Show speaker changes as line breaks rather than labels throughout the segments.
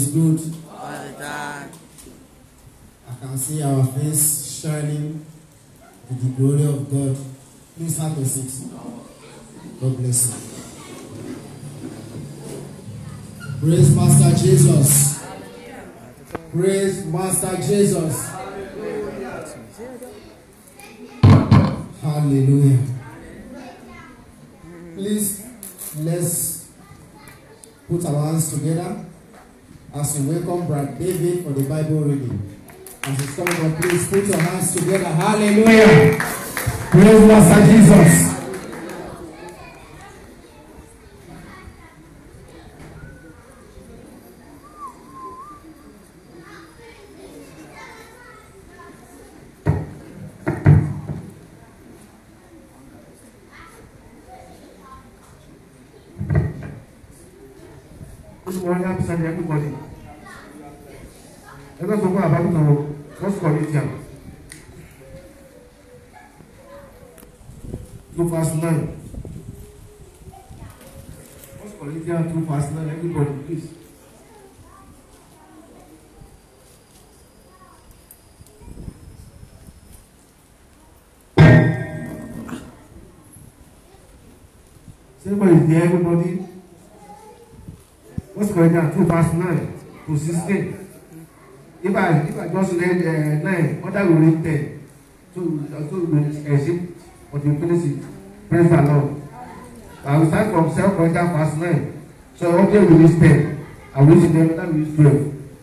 is good.
All the time.
I can see our face shining with the glory of God. Please have a seat. God bless you. Praise Master Jesus. Praise Master Jesus. Hallelujah. Please, let's put our hands together as we welcome Brother David for the Bible reading. As he's coming up, please put your hands together. Hallelujah. Praise Master Jesus.
Good morning, everybody. Let us talk about the 1 Corinthians 2 verse 9. 1 Corinthians 2 verse 9, everybody, please. Somebody is there, everybody. 1 Corinthians 2 verse 9 to 16. If I just read 9, what I will read 10. So we will exit, but we finish it. Praise the Lord. I will start from 2 Corinthians verse 9. So okay, we read 10. I will read them, that will read 12.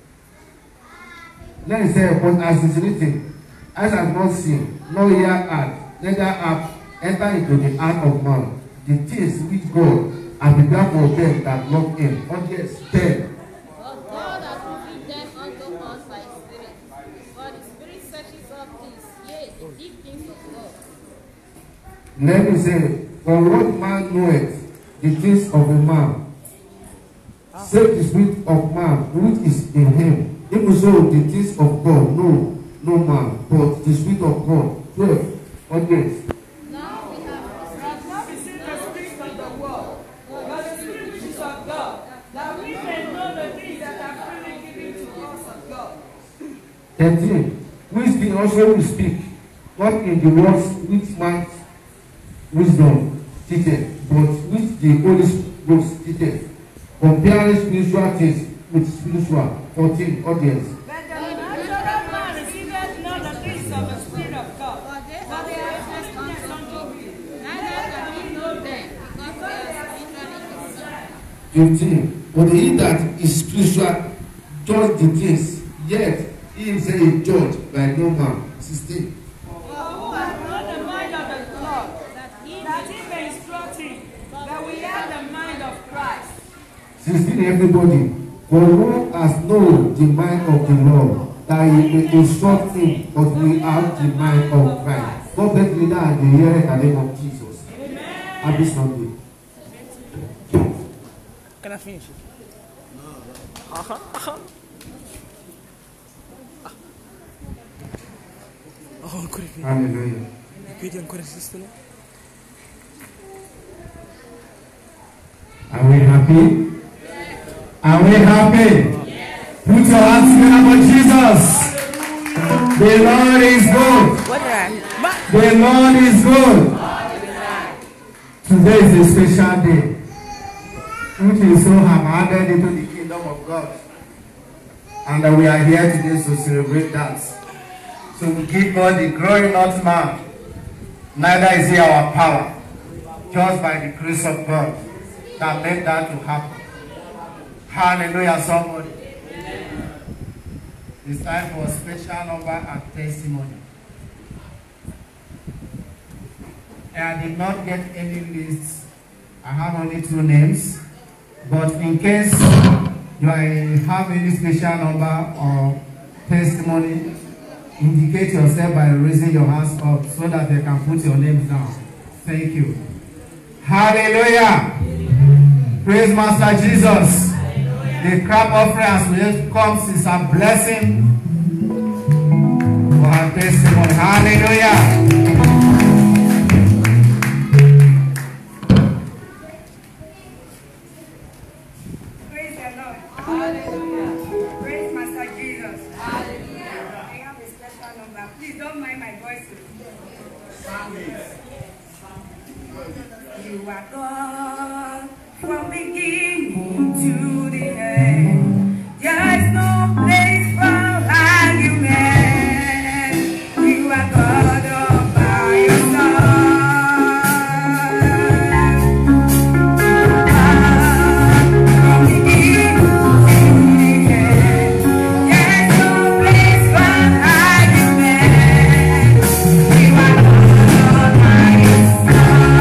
Then it says, but as it is written, eyes have not seen, nor ear heard, neither have entered into the heart of man the things which God has begun for them that love him. Oh yes, 10.
But God has revealed them unto us by His Spirit. For the Spirit searches all things, yea, the deep things of God.
Let me say, for what man knoweth the things of a man, save the spirit of man which is in him. Even so, the things of God know no man, but the Spirit of God. 12. Oh yes.
Now we have
Not receive the spirit of the world, but the Spirit which is of God, that we may know the things that are freely given to us of God.
13. Which thing also we speak, not in the words which man's wisdom teacheth, but which the Holy Ghost teacheth, comparing spiritual things with spiritual. 14. Audience.
But the natural man receiveth not the things of the Spirit of God,
For they
for they
are
are
flesh
foolishness
unto
unto
you.
you.
Neither can we know them, because they are spiritually discerned.
15. But he that is spiritual judge the things, yet he himself is judged by no man. 16.
For who hath known the mind of the Lord, that he may instruct him, that we have the mind of Christ.
16. Everybody. For who has known the mind of the Lord, that he may instruct him, but we have the mind of Christ. God bless you and the hearing in the name of Jesus.
Amen.
Happy Sunday.
Can I finish? Oh, ancora qui.
Hallelujah.
I piedi ancora esistono?
Are we happy? Are we happy? Put your hands together for Jesus. The Lord is good.
What did I?
The Lord is good. Today is a special day, which is so have added into the kingdom of God. And we are here today to celebrate that. So we give God the glory, not man. Neither is he our power. Just by the grace of God that made that to happen. Hallelujah, somebody. It's time for a special number and testimony. I did not get any list. I have only 2 names. But in case you have any special number or testimony, indicate yourself by raising your hands up so that they can put your names down. Thank you. Hallelujah. Praise Master Jesus. The crop offering as we comes is a blessing for our testimony. Hallelujah.
Praise the Lord. Hallelujah. You are God from beginning to the end. There is no place for argument. You are God all by yourself. From beginning to the end. There is no place for argument. You are God all by yourself.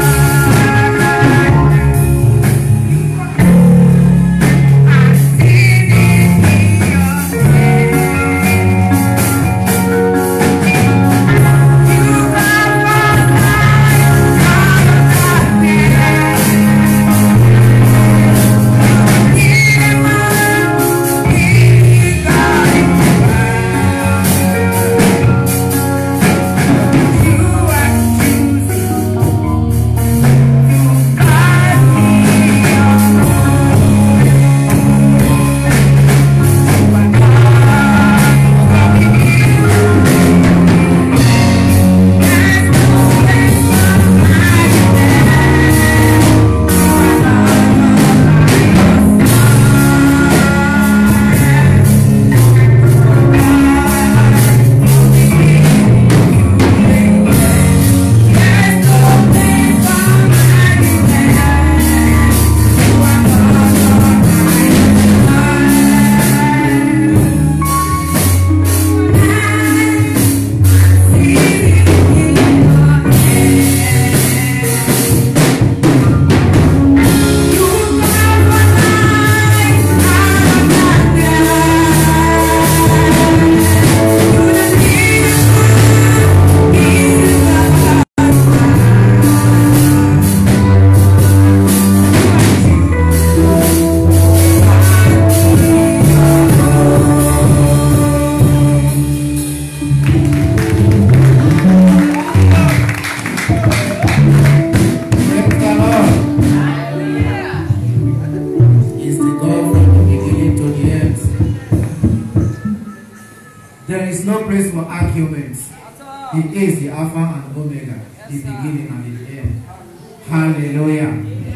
There is no place for arguments. He is the Alpha and Omega, the beginning and the end. Hallelujah.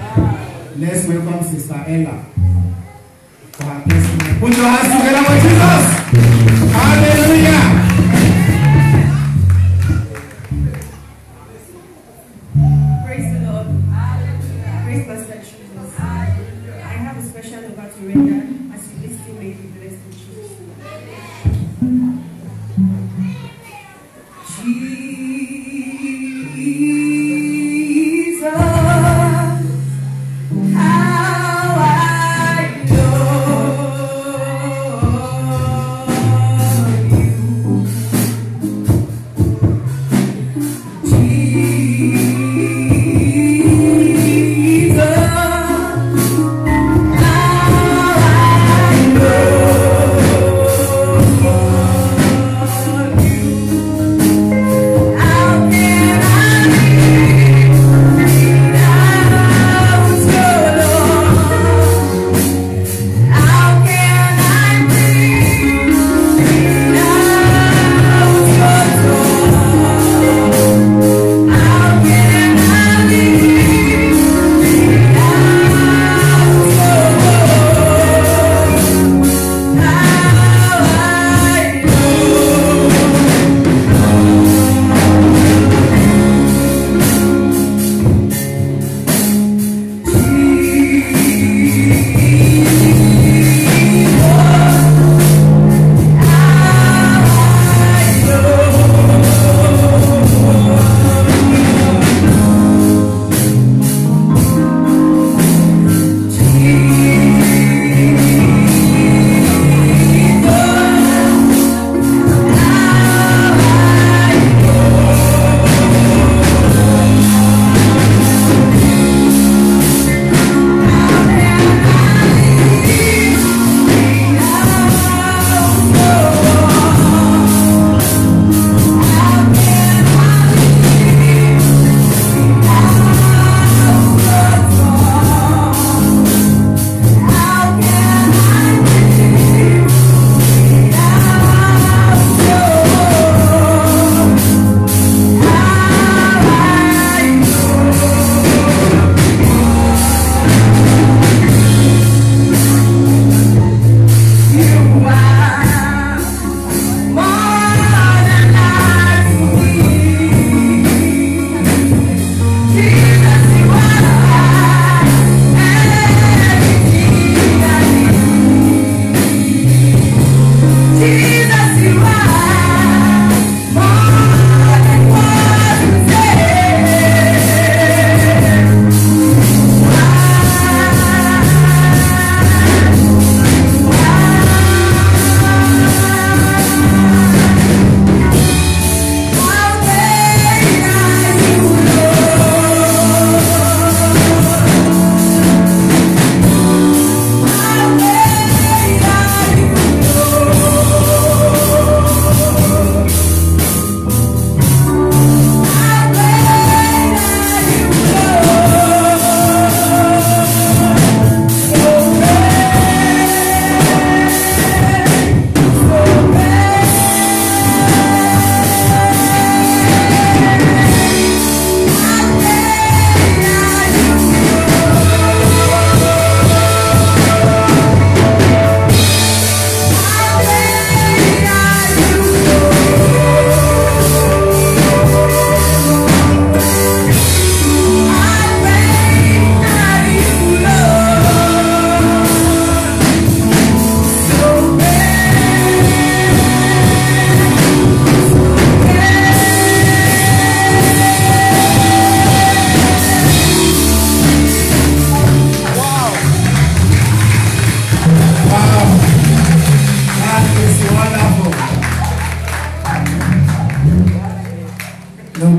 Let's welcome Sister Ella for her testimony. Put your hands together for Jesus. Hallelujah.
Praise the Lord. Praise Pastor Jesus. I have a special number to render as you listen, may be blessed in Jesus' name. Jesus, how I love you.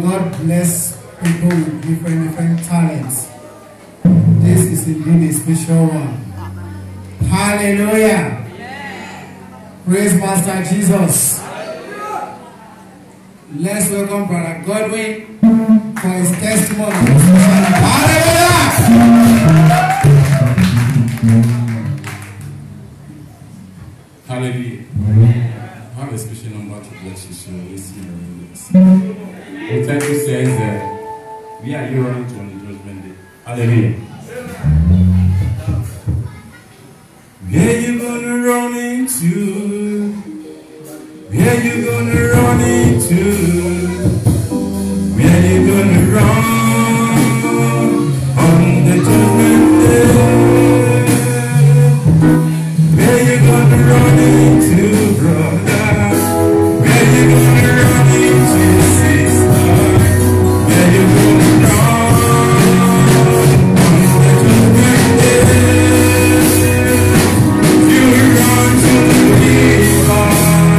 God bless people with different talents. This is indeed a special one. Hallelujah. Praise Master Jesus. Let's welcome Brother Godwin for his testimony. Hallelujah.
Hallelujah. I have a special number to bless you, so listen and listen. The title says, we are here running to on the judgment day. Hallelujah. Where you gonna run into? Where you gonna run into? Where you gonna run on the judgment day? Where you gonna run into, brother? Where you gonna run into, sister? Where you gonna run on the judgment day? You run to the river.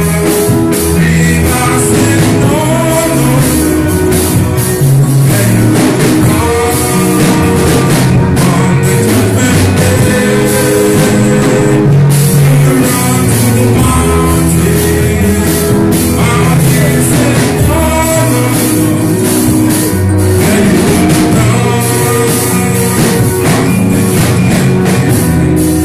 River said no, no, no. Where you gonna run on the judgment day? You run to the mountain. Mountain said no, no, no. Where you gonna run on the judgment day?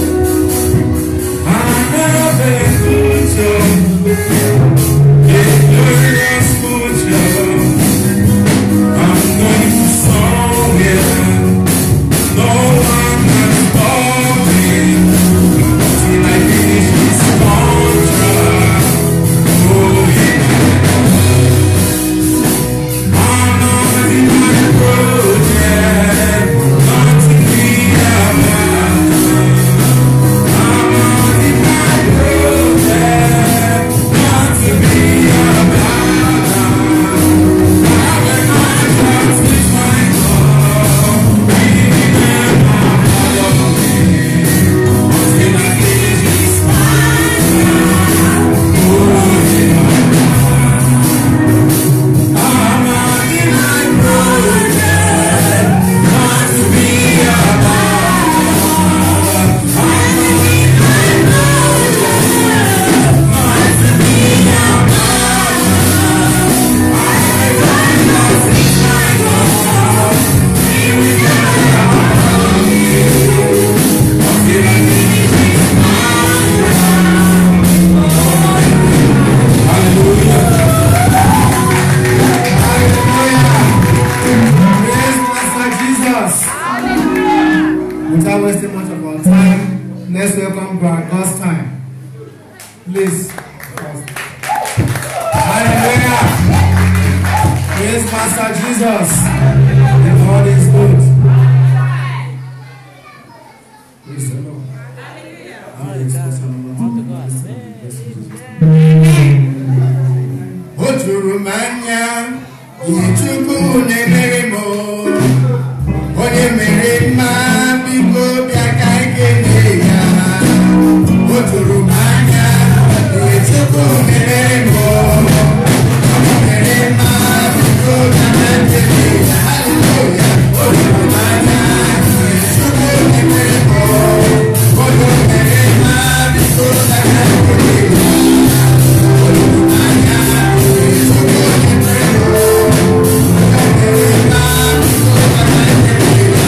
I'm a big job. It's glorious good job. I'm going somewhere. No one can stop me till I finish this contract. Oh yeah. I'm not in my project. Not to be about. I'm not in my project. Not to be about. I will not just with my God. Giving them all of me until I finish this contract. Oh yeah. I'm not in my project. Not to be about. I'm not in my project. Not to be about. I will not just with my God. Giving them all of me until I finish this contract. Hallelujah.
Praise Master Jesus. Without wasting much of our time, let's welcome God's time. Please. Hallelujah. Praise Master Jesus. The Lord is good. Praise the Lord. Oturu manya, Ichuku nemeremo, Onye mere mma biko bịa ka anyị kelee ya. Oturu manya, Ichuku nemeremo, Onye mere mma biko bịa ka anyị kelee ya. Hallelujah. Oturu manya, Ichuku nemeremo, Onye mere mma biko bịa ka anyị kelee ya. Oturu manya, Ichuku nemeremo, Onye mere mma biko bịa ka anyị kelee ya.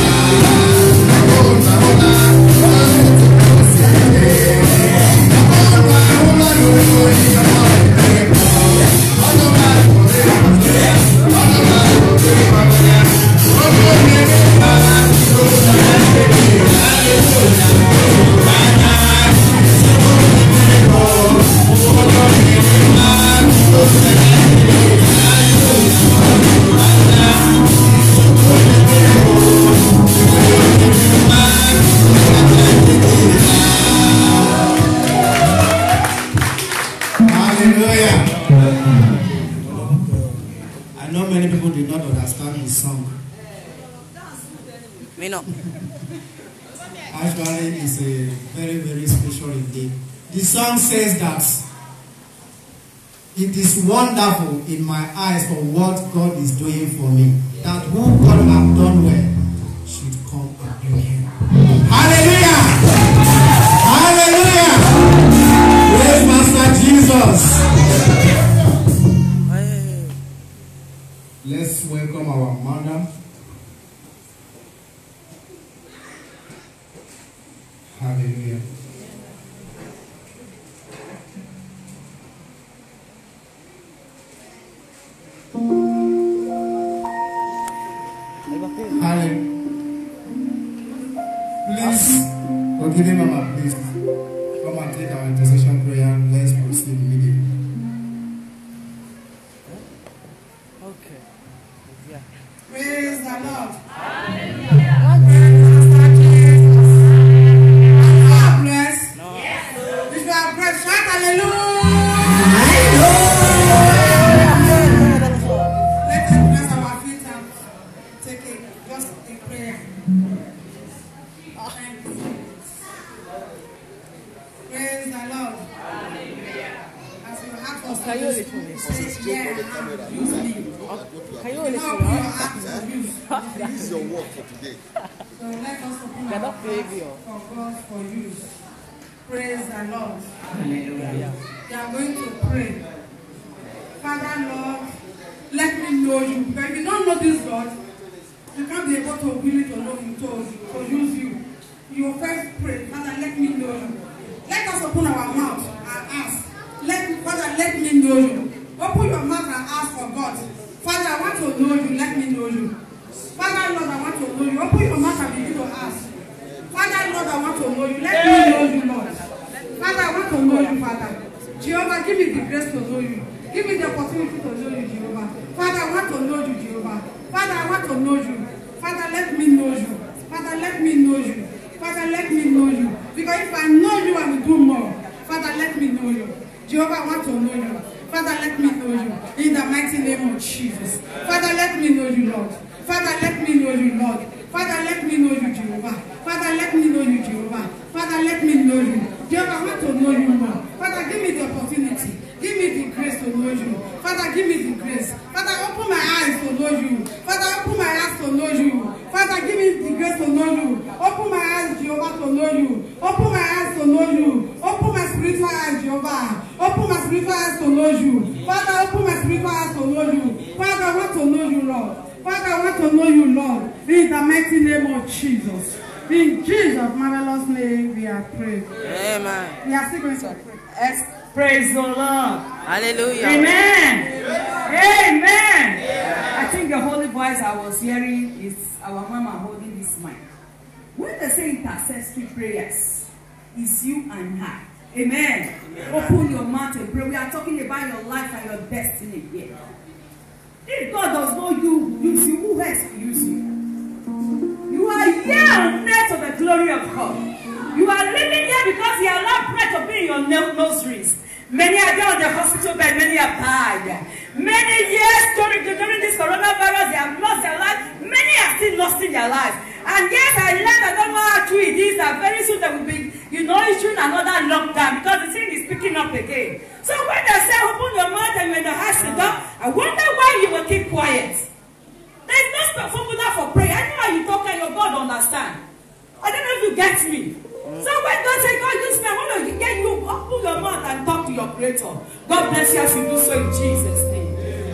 I know many people did not understand the song.
Me no.
Actually, it's a very, very special indeed. The song says that it is wonderful in my eyes for what God is doing for me. That who God have done well should come and do him. Hallelujah! Hallelujah! Praise Master Jesus. Let's welcome our mother. Hallelujah. Hallelujah. Please, forgive me, Mama, please. Come and take our intercession prayer. Let's proceed immediately.
Okay. Yeah.
Praise the Lord.
Hallelujah.
God bless.
No.
If you are blessed, shout hallelujah. Let us bless our feet and take it just in prayer. Thank you. Praise the Lord. As you have for
Can you listen to me?
say, yeah, use me.
Can you
Now
listen
put
to
your
me?
heart to use.
This is your work for today.
So let us open
They're
our
not
hearts
behavior.
for God for use. Praise the Lord.
Hallelujah.
We are going to pray. Father, Lord, let me know you. Because if you don't know this God, you can't be able to really to know him, to use you. You first pray, Father, let me know you. Let us open our mouth and ask. Father, let me know you. Open your mouth and ask for God. Father, I want to know you. Let me know you. Father, Lord, I want to know you. Open your mouth and begin to ask. Father, Lord, I want to know you. Let me know you, Lord. Father, I want to know you, Father. Jehovah, give me the grace to know you. Give me the opportunity to know you, Jehovah. Father, I want to know you, Jehovah. Father, I want to know you. Father, let me know you. Father, let me know you. Father, let me know you. Because if I know you, I will do more. Father, let me know you. Jehovah, I want to know you. Father, let me know you. In the mighty name of Jesus. Father, let me know you, Lord. Father, let me know you, Lord. Father, let me know you, Jehovah. Father, let me know you, Jehovah. Father, let me know you. Jehovah, I want to know you more. Father, give me the opportunity. Give me the grace to know you. Father, give me the grace. Father, open my eyes to know you. Father, open my eyes to know you. Father, give me the grace to know you. Open my eyes, Jehovah, to know you. Open my eyes to know you. Open my spiritual eyes, Jehovah. Open my spiritual eyes to know you. Father, open my spiritual eyes to know you. Father, I want to know you, Lord. Father, I want to know you, Lord. In the mighty name of Jesus. In Jesus' marvelous name, we are praying.
Amen.
We are still going to pray.
Yes, praise the Lord.
Hallelujah.
Amen. Amen. I think the holy voice I was hearing is our mama holding this mic. When they say intercessory prayers, it's you and her. Amen. Open your mouth and pray. We are talking about your life and your destiny here. If God does not use you, who else will use you? You are here on earth to the glory of God. You are living here because He allowed prayer to be in your nostrils. Many are there on the hospital bed, many have died. Many years during this coronavirus, they have lost their life. Many are still lost in their lives. And yes, I learned, I don't know how true it is, that very soon there will be, issuing another lockdown because the thing is picking up again. So when they say open your mouth and when the hospital, I wonder why you will keep quiet. There is no formula for prayer. I know how you talk and your God understand. I don't know if you get me. So when God says, God, use me, I want to get you, open your mouth and talk to your Creator. God bless you as you do so in Jesus' name.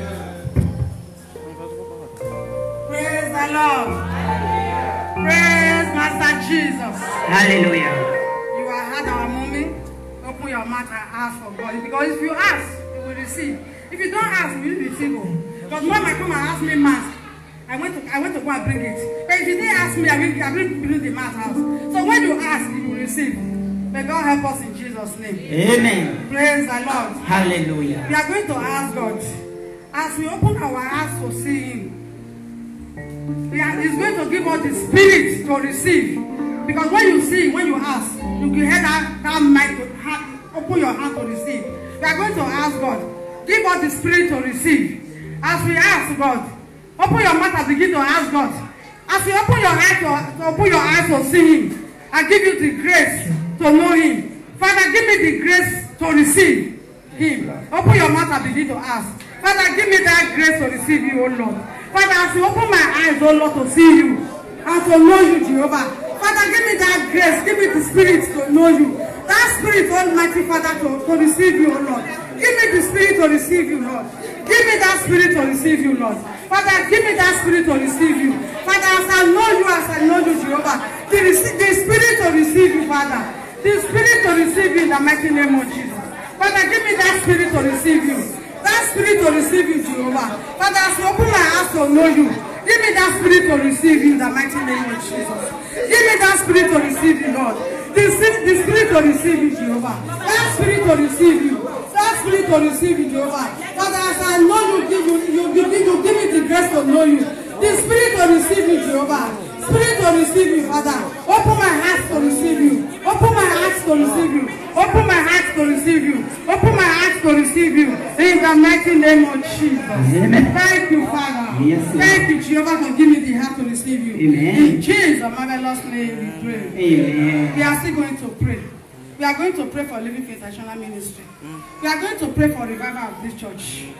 Praise the Lord. Praise Master Jesus.
Hallelujah.
You are had our moment. Open your mouth and ask for God. Because if you ask, you will receive. If you don't ask, you will receive. Because when I come and ask me mask, I went to go and bring it. But if you didn't ask me, I bring the mask house. So when you ask, you will receive. May God help us in Jesus' name.
Amen.
Praise the Lord.
Hallelujah.
We are going to ask God. As we open our eyes to see Him, He's going to give us the spirit to receive. Because when you see, when you ask, you can hear that mic to open your heart to receive. We are going to ask God, give us the spirit to receive. As we ask God, open your mouth and begin to ask God. As you open your eyes to see Him, I give you the grace to know Him. Father, give me the grace to receive. him. Open your mouth and begin to ask. Father, give me that grace to receive you, O Lord. Father, as you open my eyes, O Lord, to see you and to know you, Jehovah. Father, give me that grace. Give me the spirit to know you. That spirit, Almighty Father, to receive you, O Lord. Give me the spirit to receive you, Lord. Give me that spirit to receive you, Lord. Father, give me that spirit to receive you. Father, as I know you, Jehovah. The spirit to receive you, Father. The spirit to receive you in the mighty name of Jesus. Father, give me that spirit to receive you. That spirit to receive you, Jehovah. Father, as you open my eyes to know you, give me that spirit to receive you in the mighty name of Jesus. Give me that spirit to receive you, Lord. The spirit to receive you, Jehovah. That spirit to receive you. That spirit to receive you, Jehovah. Father, as I know you, give me the grace to know you. The spirit to receive you, Jehovah. Spirit to receive you, Father. Open my heart to receive you. Open my heart to receive you. Open my heart to receive you. Open my heart to receive you. In the mighty name of Jesus. Amen. Thank you, Father. Yes, thank you, Jehovah, for giving me the heart to receive you. Amen. In Jesus' marvelous name we pray. Amen. We are still going to pray. We are going to pray for Living Faith International Ministry. We are going to pray for revival of this church.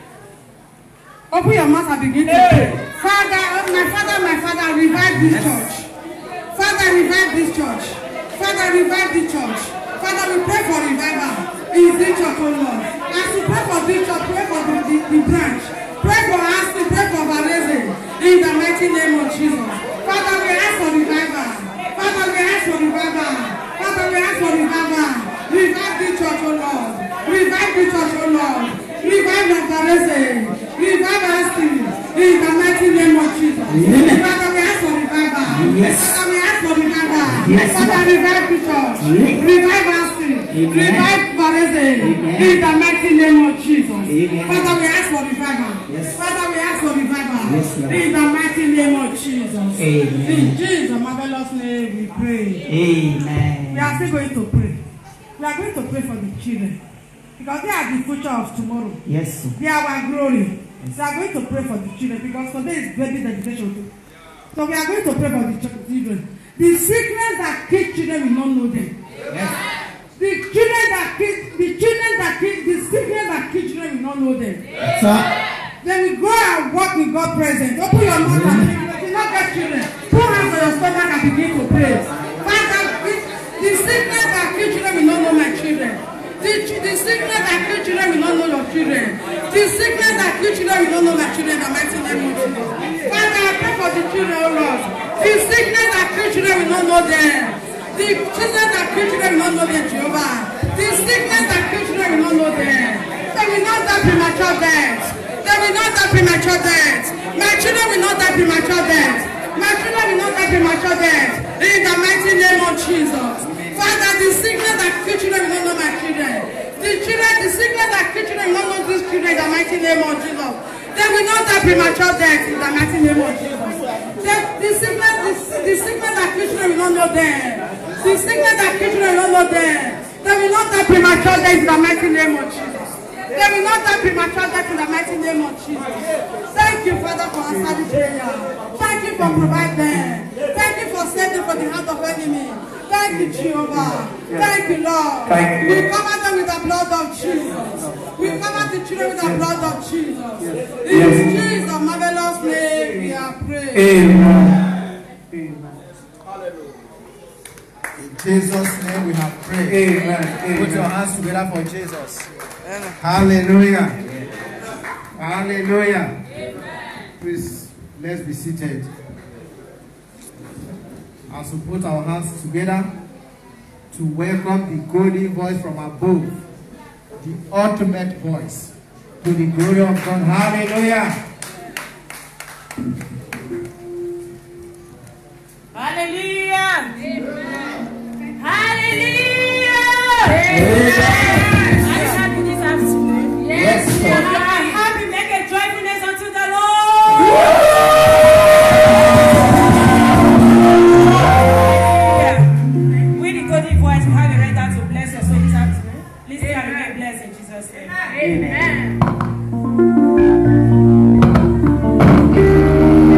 Open your mouth and begin to pray. Father, my Father, revive this church. Father, revive this church. Father, revive this church. Father, we pray for revival in this church, oh Lord. As we pray for this church, pray for the branch. Pray for us, pray for Valese. In the mighty name of Jesus. Father, we ask for revival. Father, we ask for revival. Father, we ask for revival. Revive this church, oh Lord. Revive this church, oh Lord. Revive the Valese. Revive us in the mighty name of Jesus. Father, we ask for revival. Yes. Father, we ask for revival. Yes. Father, revive the church. Revive us. Revive Valese. In the mighty name of Jesus. Amen. Father, we ask for revival. Yes. Father, we ask for revival. Yes, in the mighty name of Jesus. Amen. In Jesus' marvelous name we pray. Amen. We are still going to pray. We are going to pray for the children. Because they are the future of tomorrow. Yes. They are our glory. Yes. We are going to pray for the children because today is baby dedication too. So we are going to pray for the children. The sickness that kill children will not know them. Yes. The sickness that kill children will not know them. Yes. Then we go and walk with God present. Open your mouth and pray. Do not get children. Put hands on your stomach and begin to pray. Father, the sickness that kill children will not know my children. The sickness that kill children will not know your children. The sickness that kill children will not know my children. The mighty name of Jesus. Father, I pray for the children, O Lord. The sickness that kill children will not know them. The sickness that kill children will not know them, Jehovah. The sickness that kill children will not know them. They will not die premature death. They will not die premature death. My children will not die premature death. My children will not die premature death. In the mighty name of Jesus. Father, the sickness that kill children will not know my children. The sickness that kill children will not know these children in the mighty name of Jesus. They will not die premature death in the mighty name of Jesus. The sickness that kill children will not know them. The sickness that kill children will not know them. They will not die premature death in the mighty name of Jesus. They will not die premature death in the mighty name of Jesus. Thank you, Father, for answering prayer. Thank you for providing. Thank you for saving from the hand of enemy. Thank you, Jehovah. Thank you, Lord. Thank you. We cover them with the blood of Jesus. We cover the children with the blood of Jesus. In Jesus' marvelous name we are praying. Amen.
Amen. Hallelujah. In Jesus' name we have prayed. Amen. Put your hands together for Jesus. Amen. Hallelujah. Amen. Hallelujah. Amen. Please, let's be seated. As we put our hands together to welcome the golden voice from above, the ultimate voice, to the glory of God. Hallelujah.
Hallelujah. Amen. Hallelujah.
Amen.
Are you happy this afternoon?
Yes,
If you
Lord.
are happy, make a joyfulness unto the Lord. With the golden voice, we have a right now to bless us so this afternoon. Please stay and remain blessed in Jesus' name. Amen.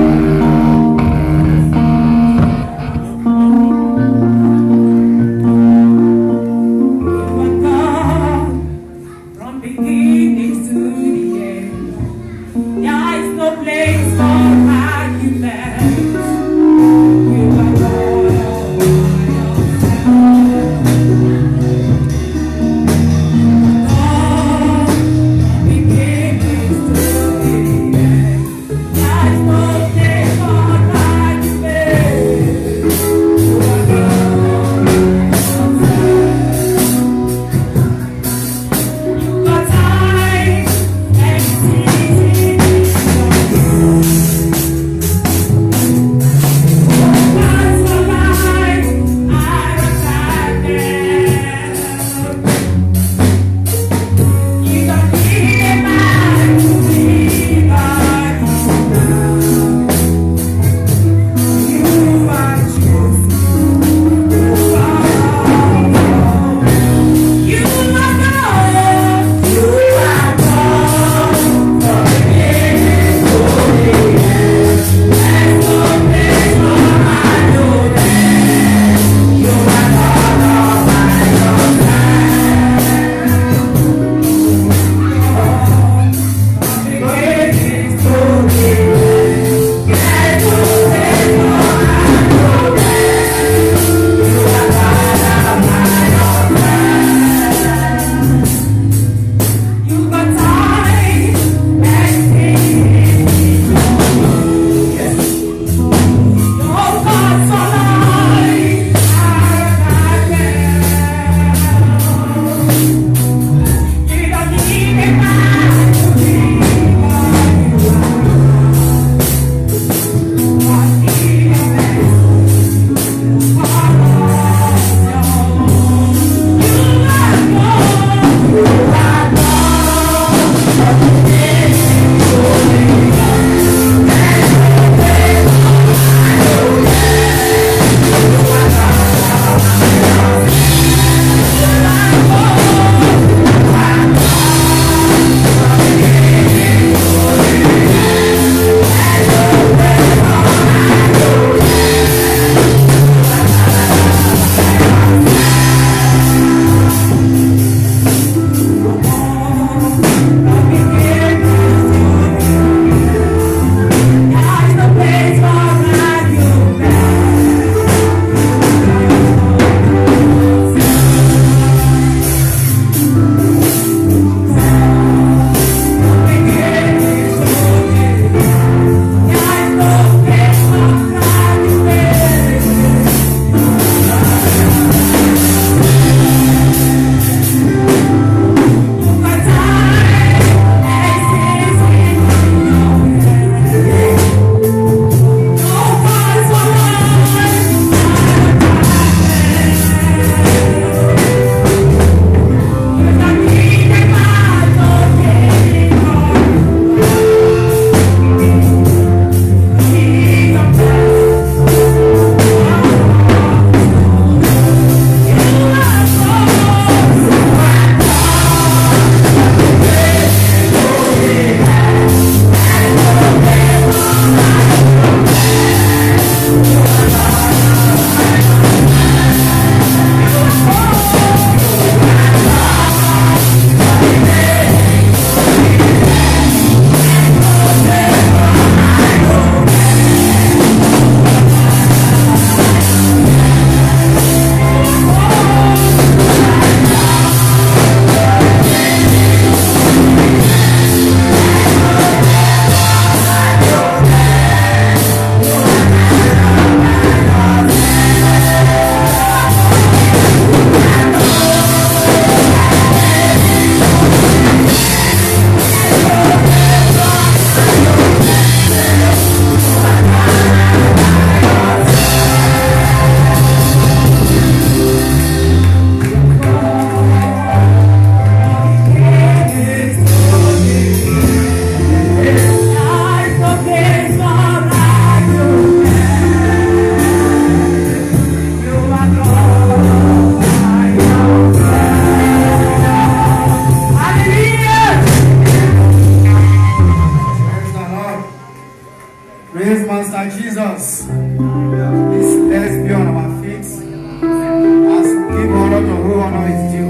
praise Master Jesus. Please, let's be on our feet as we give honor to who honor is due.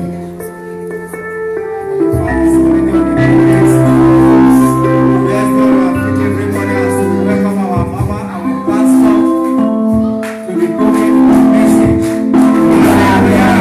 The Father is already on the pulpit. Let's be on our feet, everybody, as we welcome our Mama, our pastor, to the pulpit message. Hallelujah.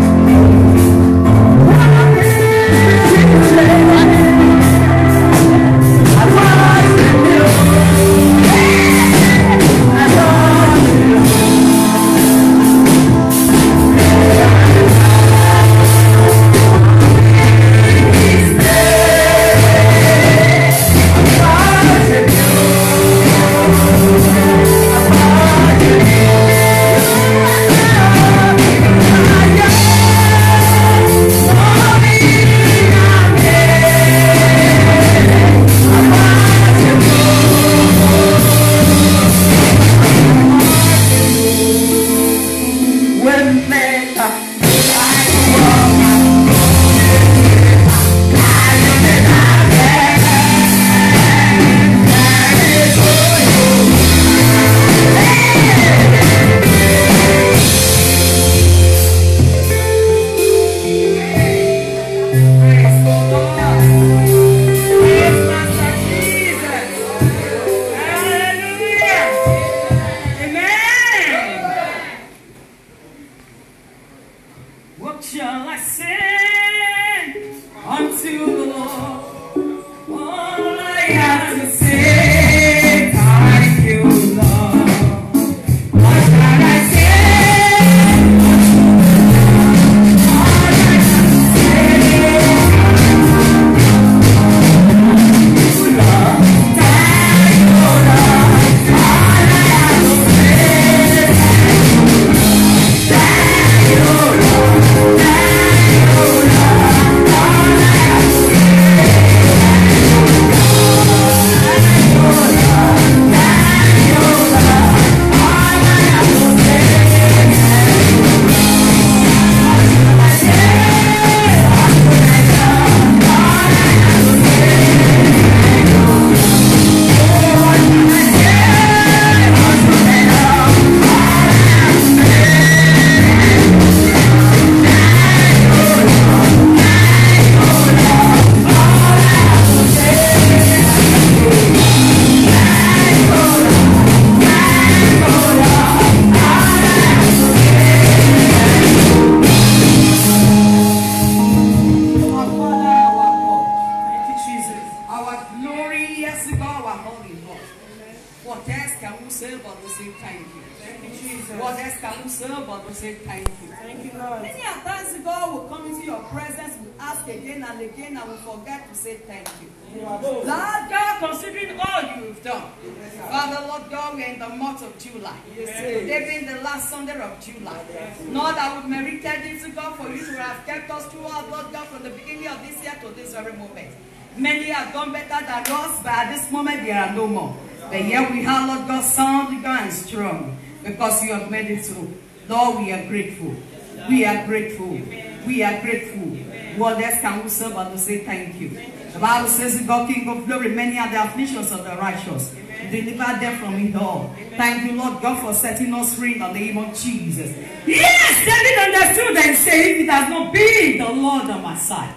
Many have done better than us, but at this moment there are no more. But yet we have, Lord God, sound, God, and strong, because you have made it through. Lord, we are grateful. We are grateful. We are grateful. What else can we serve but to say thank you? The Bible says, God, King of glory, many are the afflictions of the righteous. Deliver them from it all. Thank you, Lord God, for setting us free in the name of Jesus. Yes, David understood and said, if it has not been the Lord on my side,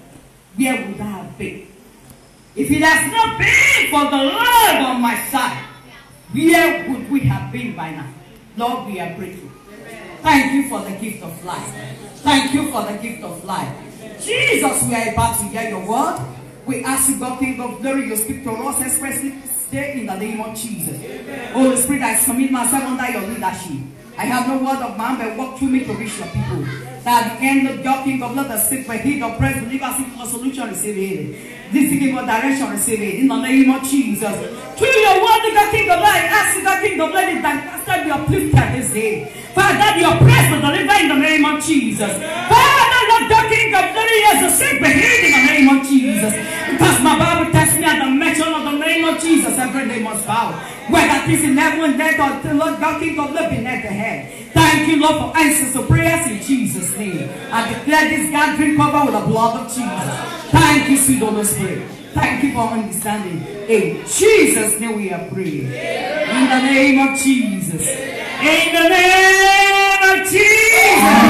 where would I have been? If it has not been for the Lord on my side, where would we have been by now? Lord, we are grateful. Thank you for the gift of life. Thank you for the gift of life. Jesus, we are about to hear your word. We ask you, God, King of glory, you speak to us expressly today in the name of Jesus. Holy Spirit, I submit myself under your leadership. I have no word of man, but walk through me to reach your people. That at the end of your King of love, the sick, but he the praise, believe us in solution, receive it. This is what direction, receive it. In the name of Jesus. Through your word, the King of life, ask the King of life that pastor be uplifted this day. Father, your praise will deliver in the name of Jesus. Father, Lord, the King of glory is the sick, but healed in the name of Jesus. Because my Bible tells me at the mention of the name of Jesus, every day must bow. Whether it is in heaven and death, or the Lord God, King of living at the head. Thank you, Lord, for answers to prayers in Jesus' name. I declare this gathering covered with the blood of Jesus. Thank you, sweet Holy Spirit. Thank you for understanding. In Jesus' name we are praying. In the name of Jesus. In the name of Jesus.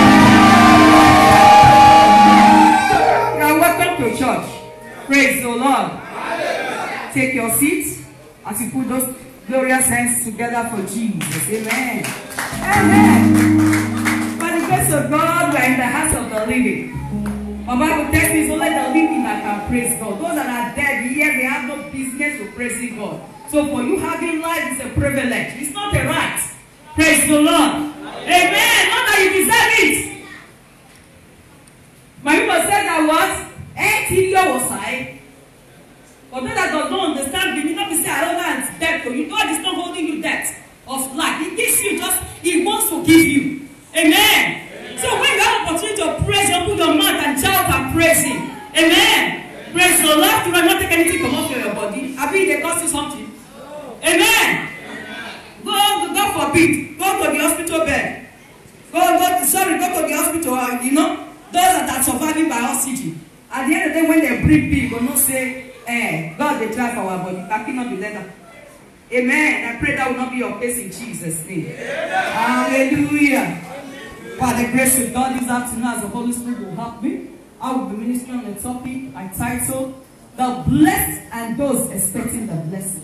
You are welcome to church. Praise the Lord. Take your seats as you put those glorious hands together for Jesus. Amen. Amen. By the grace of God, we are in the house of the living. My Bible tells me it's only the living that can praise God. Those that are dead here, they have no business to praising God. So for you having life is a privilege. It's not a right. Praise the Lord. Amen. Not that you deserve it. My people said that what? Until was I. For those that does not understand, you need not be saying, I don't know it's death. You God is not holding you death of life. He gives you just, He wants to give you. Amen. So when you have opportunity to praise, you open your mouth and shout and praise Him. Amen. Praise the Lord. Do not take anything come off your body. I mean, they cost you something. Amen. God forbid. Go to the hospital bed. Go to the hospital. Those that are surviving by oxygen. At the end of the day, when they breathe big, will not say, God, they try for our body. That cannot be letter. Amen. I pray that will not be your case in Jesus' name. Hallelujah. By the grace of God this afternoon, as the Holy Spirit will help me, I will be ministering on the topic I titled, The Blessed and Those Expecting the Blessing.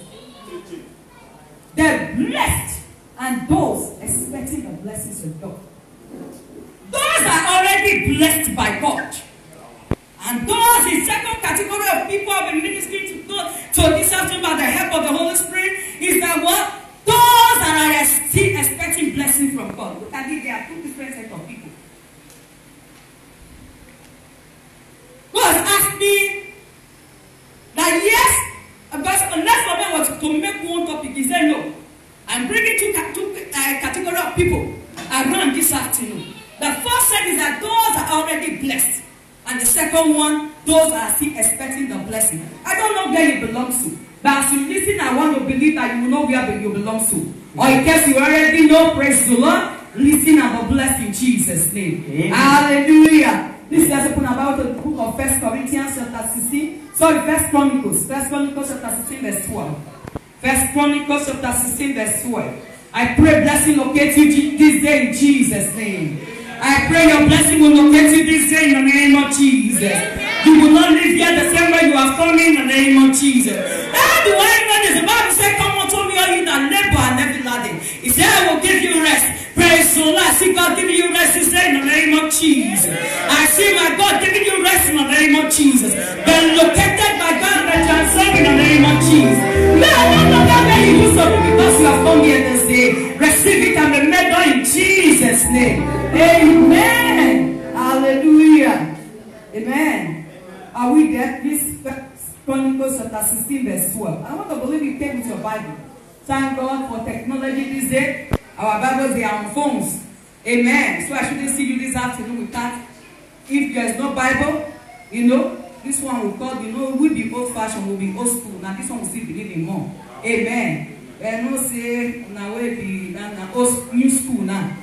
The blessed and those expecting the blessings of God. Those are already blessed by God. And those in second category of people I've been ministering to this afternoon by the help of the Holy Spirit is that what? Those that are still expecting blessing from God. Look at it, there are two different sets of people. God asked me that yes, because unless for me was to make one topic, he said no. I'm bringing two category of people around this afternoon. The first set is that those are already blessed. And the second one, those are still expecting the blessing. I don't know where you belong to. But as you listen, I want to believe that you will know where you belong to. Or in case you already know, praise the Lord, listen and be blessed in Jesus' name. Amen. Hallelujah. This is open about the book of 1 Corinthians chapter 16. Sorry, 1 Chronicles. 1 Chronicles chapter 16 verse 12. 1 Chronicles chapter 16 verse 12. I pray blessing locate you this day in Jesus' name. I pray your blessing will locate you this day in the name of Jesus. You will not live here the same way you have come in the name of Jesus. How do I know this? The Bible said, come unto me, all you that labor and heavy laden. He said, I will give you rest. Praise the Lord. I see God giving you rest this day in the name of Jesus. I see my God giving you rest in the name of Jesus. Been located by God and transformed in the name of Jesus. No, no longer where you do something because you have come here this day. Receive it and be made done in Jesus' name. Amen. Hallelujah. Amen. Are we there? This Chronicles chapter 16 verse 12. I want to believe you came with your Bible. Thank God for technology this day. Our Bibles, they are on phones. Amen. So I shouldn't see you this afternoon with that. If there is no Bible, this one will call, we'll be old fashioned, we'll be old school. Now this one will still believe in more. Amen. And no say, now we'll be new school now.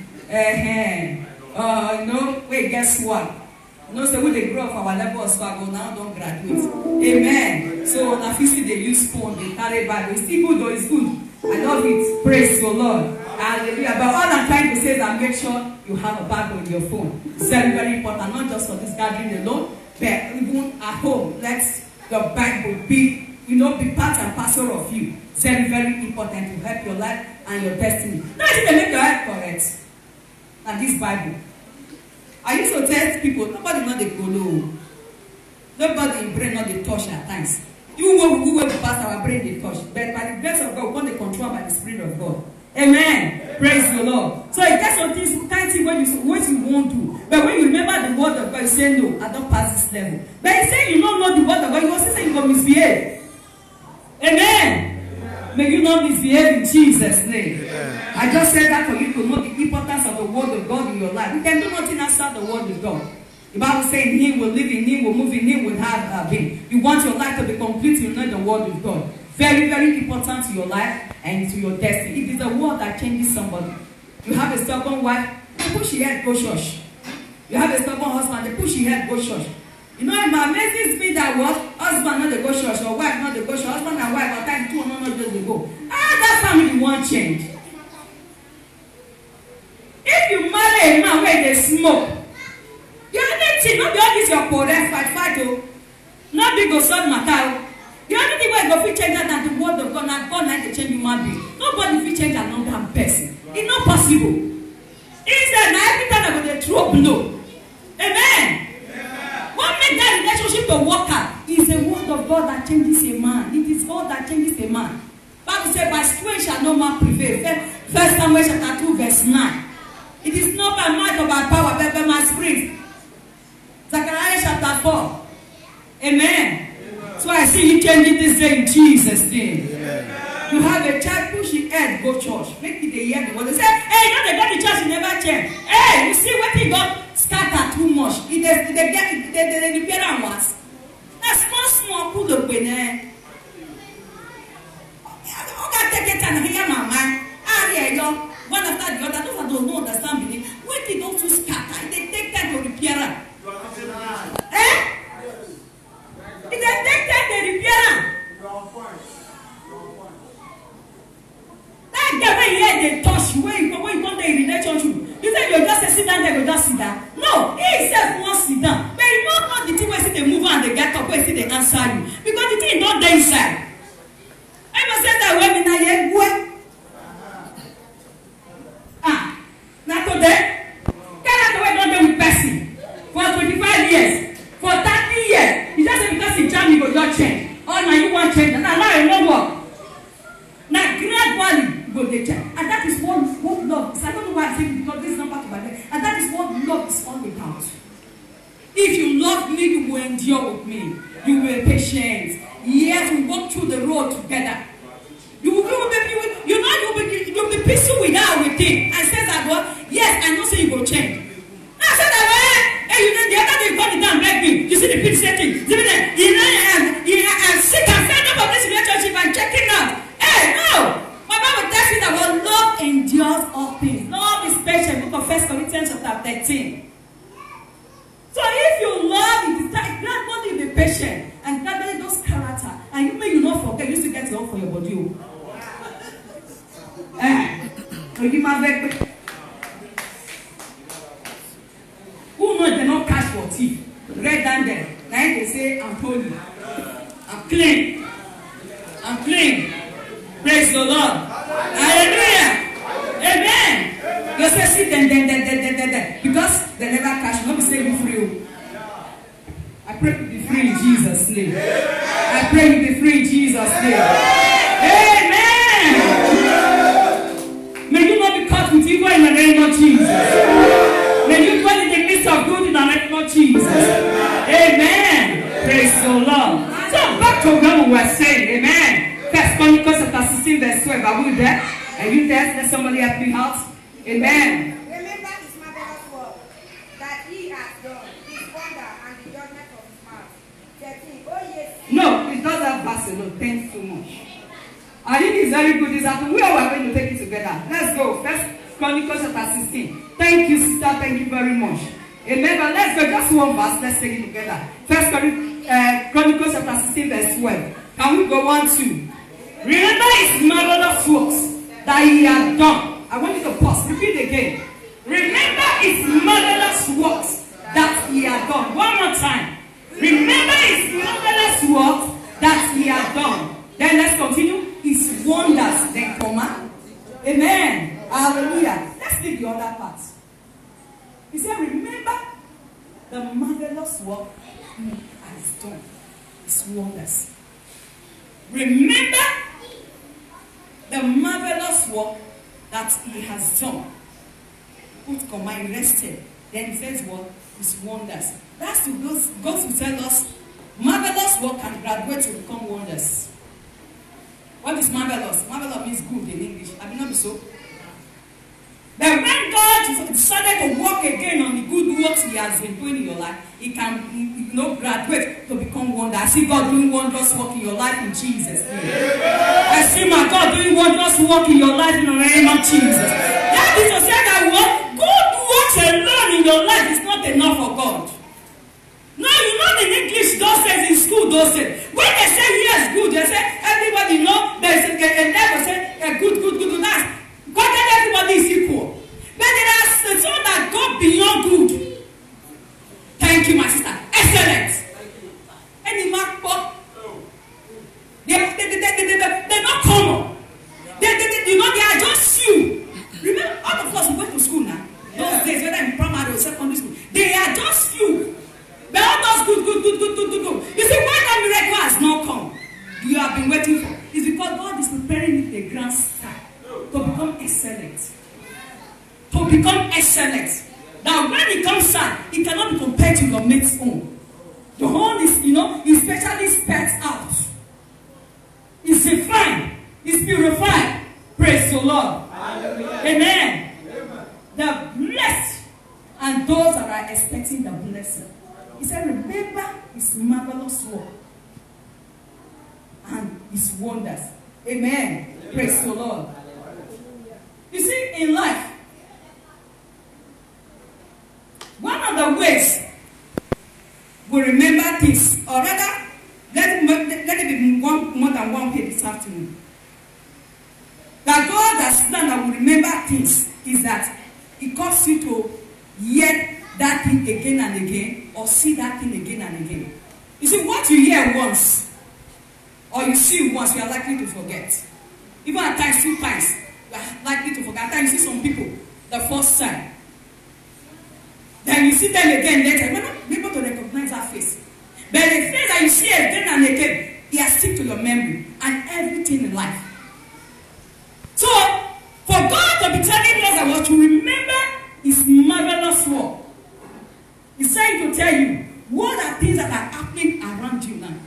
Wait, guess what? Say we they grow up our level of swagger now don't graduate. Amen. So now if you see they use phone, they carry Bible. It's still good though, it's good. I love it. Praise the Lord. Hallelujah. But all I'm trying to say is that make sure you have a Bible in your phone. It's very, very important, not just for this gathering alone, but even at home. Let your Bible be part and parcel of you. It's very, very important to help your life and your destiny. Not even make your life correct. And this Bible. I used to tell people, nobody know the follow. Nobody in brain not the touch at times. Even when we go past our brain they touch. But by the grace of God, we want to control by the Spirit of God. Amen. Praise the Lord. So it gets some things, can't see what you won't do. But when you remember the word of God, you say, no, I don't pass this level. But he said you don't know the word of God, you also say you can misbehave. Amen. May you not misbehave in Jesus' name. Amen. I just said that for you to know the importance of the word of God in your life. You can do nothing outside the word of God. The Bible says in Him will live, in Him will move, in Him will have being. You want your life to be complete, you know the word of God. Very, very important to your life and to your destiny. It is a word that changes somebody. You have a stubborn wife, they push your head, go church. You have a stubborn husband, they push your head, go church. You know, it amazes me that what husband not the go church or wife not the go church, husband and wife at times two not just they go. That family won't change. If you marry a man where they smoke, the only thing, not the only thing your correct fight oh, not big go solve matter. The only thing where go fit change that the word of God, not God like to change human being. Nobody fit change another person. It's not possible. Instead, now every time I go they throw blow. Amen. What makes that relationship to work out is the word of God that changes a man. It is God that changes a man. Bible says, by strength shall no man prevail. First Samuel chapter 2, verse 9. It is not by might or by power, but by my spirit. Zechariah chapter 4. Amen. So I see you changing this day in Jesus' name. You have a child, push your head, go church. Make it a year before. They say, hey, now they go to church, you never change. Hey, you see what he got scatter too much. They repair and once. That's small, pull up in there. Okay, take it and hear my man. Here you go. One after the other, those don't understand me. When they don't to scatter, they take time to repair. Eh? If they take time to repair. That guy when they touch you, when you come there in relationship, you say you just sit down there, you just sit down. No, he himself won't sit down. But you don't know the thing where see they move and they get up, where see they answer you. Because the thing is not there inside. I must say that when I hear what? Not today. Canada way don't do with person for 25 years, for 30 years. It's just because in Germany you go just change. Oh now you want change. Now you know what? Now gradually you go they change. And that is what love is. I don't know why I say it because this is not part of my life. And that is what love is all about. If you love me, you will endure with me. You will be patient. Yes, we walk through the road together. You'll be peaceful with her with him. And says that God, yes, I know say you will change. I said that hey, you know the other day you got it down, beg me. You see the people setting. I'm sick and fed up of this relationship and checking out. Hey, no! My Bible tells me that love endures all things. Love is patient. Book of 1 Corinthians chapter 13. So if you love, it is that God will be patient and gradually those character. And you may not forget, you still get love for your body. Who knows they not catch for thief? Red down there. Now they say, I'm holy. I'm clean. I'm clean. Praise the Lord. Hallelujah. Amen. You say, see them. Because they never catch. Let me say you free. I pray you be free in Jesus' name. I pray you be free in Jesus' name. Amen. May you not be caught with evil in the name of Jesus. May you dwell in the midst of good in the name of Jesus. Amen. Praise the Lord. So back to what we were saying. Amen. First Chronicles chapter 16 verse 12. Are we there? Are you there? Let somebody help me out. Amen.
Remember his marvelous work that he has done, his wonder and the judgment of his mouth. 13. Oh yes.
No, it doesn't have verse alone. Thanks so much. I think it's very good. It's that we are going to take it together. Let's go. First Chronicles chapter 16. Thank you, sister. Thank you very much. Amen. But let's go. Just one verse. Let's take it together. First Chronicles chapter 16 verse 12. Can we go 1, 2? Remember his marvelous works that he had done. I want you to pause. Repeat again. Remember his marvelous works that he had done. One more time. Remember his marvelous works that he had done. Then let's continue. His wonders, then comma. Amen. Hallelujah. Let's take the other part. He said, remember the marvelous work he has done. His wonders. Remember the marvelous work that he has done. Put comma, he rested. Then he says what? His wonders. That's to God to tell us marvelous work can graduate to become wonders. What is marvelous? Marvelous means good in English. I mean, not so. But when God decided to work again on the good works he has been doing in your life, it can graduate to become wonder. I see God doing wondrous work in your life in Jesus' name. I see my God doing wondrous work in your life in the name of Jesus. That is to say that what good works alone in your life is not enough for God. No, you don't need school those days. When they say yes, good, they say everybody know there is a level say good. That's God and everybody is equal. But there are some that go beyond good. Thank you, my sister. Excellent. Any mark pop. They're not common. They are just few. Remember, all of us who went to school now, those days, whether in primary or secondary school, they are just few. But all those good. You see, why that miracle has not come? You have been waiting for. It's because God is preparing the grand star to become excellent. To become excellent. Now, when it comes out, it cannot be compared to your mate's own. The own is, is specially spelled out. It's refined. It's purified. Praise the Lord. Amen. The blessed and those that are expecting the blessing. He said, remember his marvelous work and his wonders. Amen. Praise the Lord. You see, in life, one of the ways we remember things, or rather, let it be more than one page this afternoon. That God has planned that we remember things is that it causes you to hear that thing again and again, or see that thing again and again. You see, what you hear once, or you see once, you are likely to forget. Even at times, 2 times, you are likely to forget. At times, you see some people the first time. Then you see them again later. You may not be able to recognize that face. But the face that you see again and again, it has stick to your memory and everything in life. So, for God to be telling us about to remember his marvelous work, he's trying to tell you what are things that are happening around you now.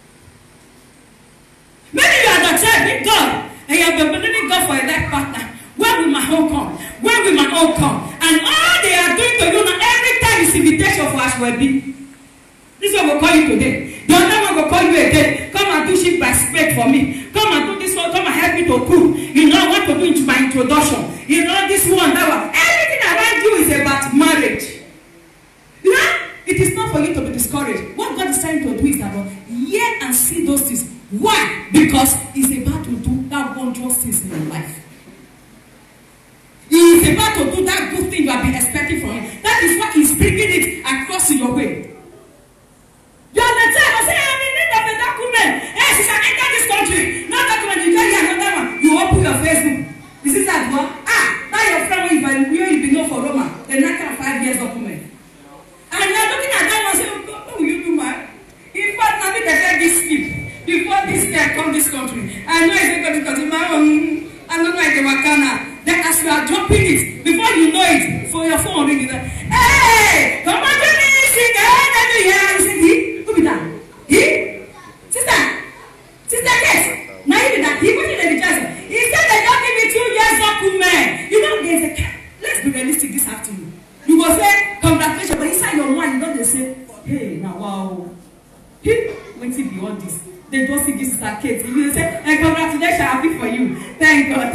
Maybe you are the child with God and you have been believing God for a life partner. Where will my home come? Where will my home come? And all they are doing to you now, every time is invitation for us will be. This one will call you today. The other one will call you again. Come and do shit by spade for me. Come and do this one. Come and help me to cook. I want to do into my introduction. This one, that one. Everything around you is about marriage. It is not for you to be discouraged. What God is trying to do is that hear and see those things. Why? Because he's about to do that wondrous things in your life. He is about to do that good thing you have been expecting from him. That is why he's bringing it across in your way. You are the time I say, I'm in need of a document. Hey, since I enter this country, no document, you get here, another one. You open your Facebook. This is that one. Now your friend will be known for Roma. The next 5 years document. And you are looking at that one and say, what will you do, man? In fact, now they get this sleep. Before this guy come this country. I know it's going to come to my own. I don't know if they were Ghana. Then as you are dropping it, before you know it, for your phone ringing, hey, come on, do this, sing, you say, who be that? He? Sister, yes. Now you be that. He put it in the chest. He said they don't give me 2 years document. There's a, let's be realistic this afternoon. You will say, congratulations, but inside your mind, you don't say, hey, now wow. Wait till beyond this. They don't see this as kids. You say, hey, congratulations, happy for you. Thank God.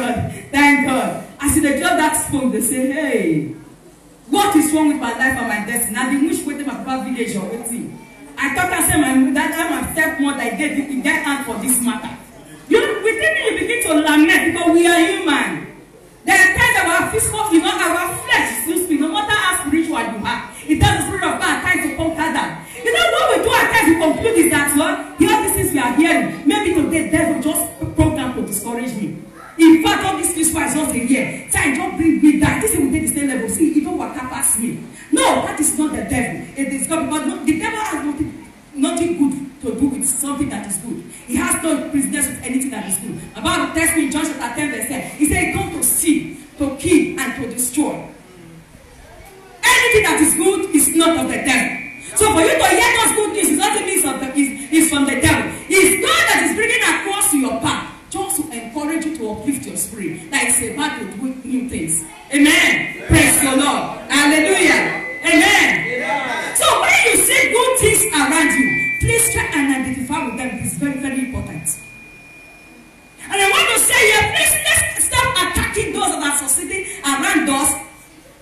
As they drop that phone, they say, hey, what is wrong with my life and my destiny? Now they wish waiting my papa village or waiting. I thought I said my stepmother I get hand for this matter. Within me you begin to lament because we are human. There are times that our physical, our flesh still speak, no matter how spiritual you are. It tells the spirit of God at times to conquer that. What we do at times to conclude is that here these things we are hearing. Maybe today the devil just programmed to discourage me. In fact, all these things is just a year. Time don't bring me down. This will take the same level. See, it don't work past me. No, that is not the devil. It is God because the devil has nothing good to do with something that is good. He has no business with anything that is good. About the text in John chapter 10 verse 10. He said, come to steal, to kill, and to destroy. Anything that is good is not of the devil. So for you to hear those good news, it doesn't mean it's from the devil. It's God that is bringing across to your path just to encourage you to uplift your spirit. That it's about to do new things. Amen. Praise the Lord. Hallelujah. Amen. So when you see good things around you, please try and identify with them. It's very, very important. And I want to say here, please let's stop attacking those that are succeeding around us.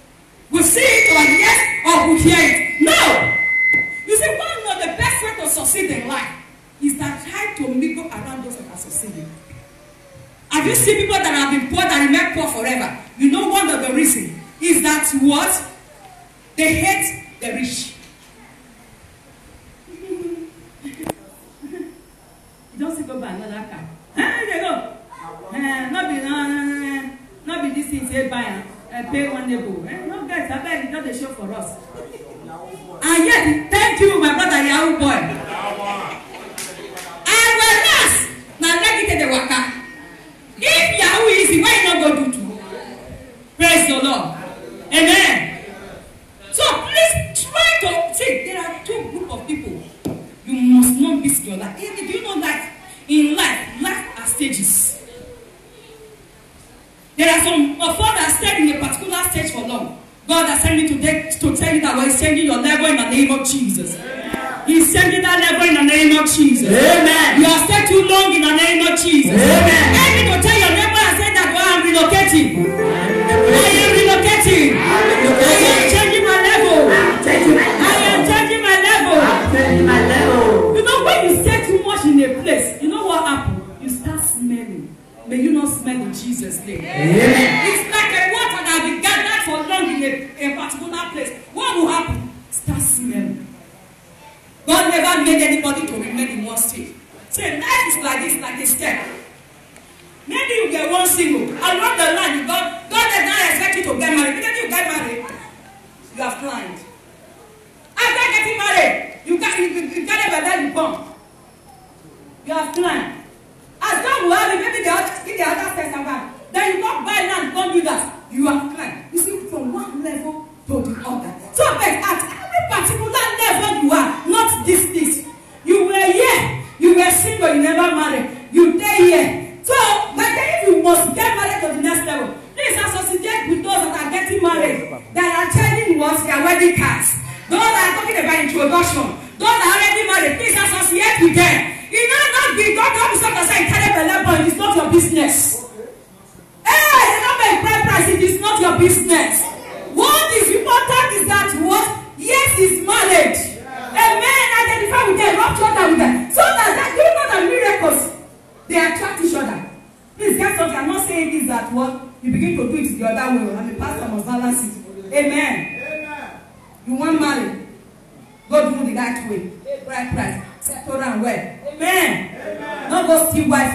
We see it or yes or we hear it. No. You see, one of the best way to succeed succeed in life is that try to mingle around those that are succeeding. Have you seen people that have been poor that remain poor forever? You know one of the reasons is that what? They hate the rich. You don't see go buy another car. They go. Not be this thing say buy pay one neighbor. No guys, I beg you, not the show for us. And yet, thank you, my brother Yahoo boy. And whereas, now let me take the waka. If Yahoo is easy, why not go do too? Praise the Lord. Amen. So please try to see, there are two groups of people. You must not miss your life. Do you know that in life are stages? There are some of us that stayed in a particular stage for long. God has sent me today to tell you that He's changing your level in the name of Jesus. He's changing that level in the name of Jesus. Amen. You have stayed too long in the name of Jesus. Amen. I need to tell your neighbor and say that I'm relocating. I am relocating. I am changing my level. I am changing my level. You know, when you stay too much in a place, you know what happens? You start smelling. May you not smell in Jesus' name. Amen. It's like a water that has been gathered for long in a particular place. What will happen? Start smelling. God never made anybody to remain in one state. Say, life is like this, like a step. Maybe you get one single. Along the line, God does not expect you to get married. Because you get married, you have climbed. After getting married, you can't ever let you come. You have climbed. As God will have it, maybe the other steps are bad. Then you don't buy land, don't do that. You have climbed. You see, from one level to the other. So, at every particular level you are, not this. You were here, you were single, you never married. You stay here. So, by the time you must get married to the next level, please associate with those that are getting married, that are changing what their wedding cards. Those that are talking about introduction, those that are already married, please associate with them. You know, not be God, don't be something say it's not your business. Hey, you don't make price, it is not your business. What is important is that what? Yes, is marriage. Amen. Identify with them, rub shoulder with them. So that you know that miracles, they attract each other. Please get something. I'm not saying this that what you begin to do it the other way. I'm a pastor, must balance it. Amen. You want married? Go do the right way. Right price. Settle down well. Amen. Not go steal wife.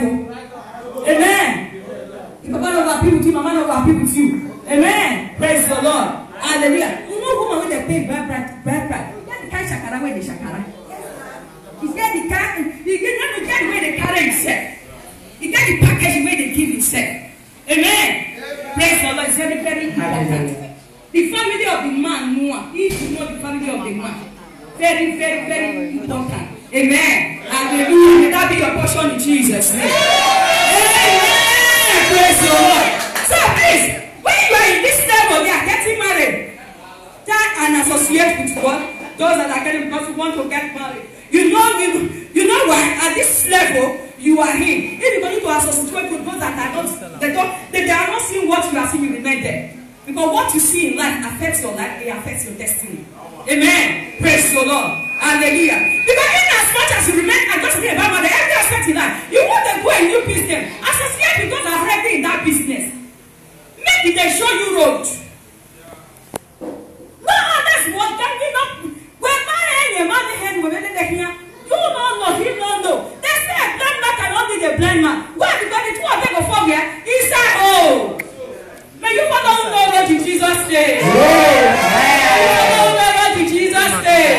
Amen. If Papa not happy with you, Mama not happy with you. Amen. Praise the Lord. Hallelujah. You know woman when they pay bride price. You get the kind shakara where they shakara. You get the kind. You get the way they carry himself. You get the package where they give himself. Amen. Praise the Lord. It's very, very important. The family of the man, if you know the family of the man, very, very, very important. Amen. Hallelujah. May that be your portion in Jesus' name. Amen. Praise the Lord. So please, when you are in this level, you are getting married. Try and associate with what? Those that are getting because you want to get married. You know why? At this level, you are in. If you need to associate with those that are not, they are not seeing what you are seeing, you remain there. Because what you see in life affects your life, it affects your destiny. Amen. Praise the Lord. Hallelujah. Because in as much as you remain and just about money, every aspect in life, you want to go a new business. Associate with those that are already in that business. Maybe they show you road. No, that's what coming up. When my hand, when they here, you don't know, he don't know. They say a blind man cannot be a blind man. Why? Because the two of them go for here. He said, oh. May you follow the Lord in Jesus' name. Follow the Lord in Jesus' name.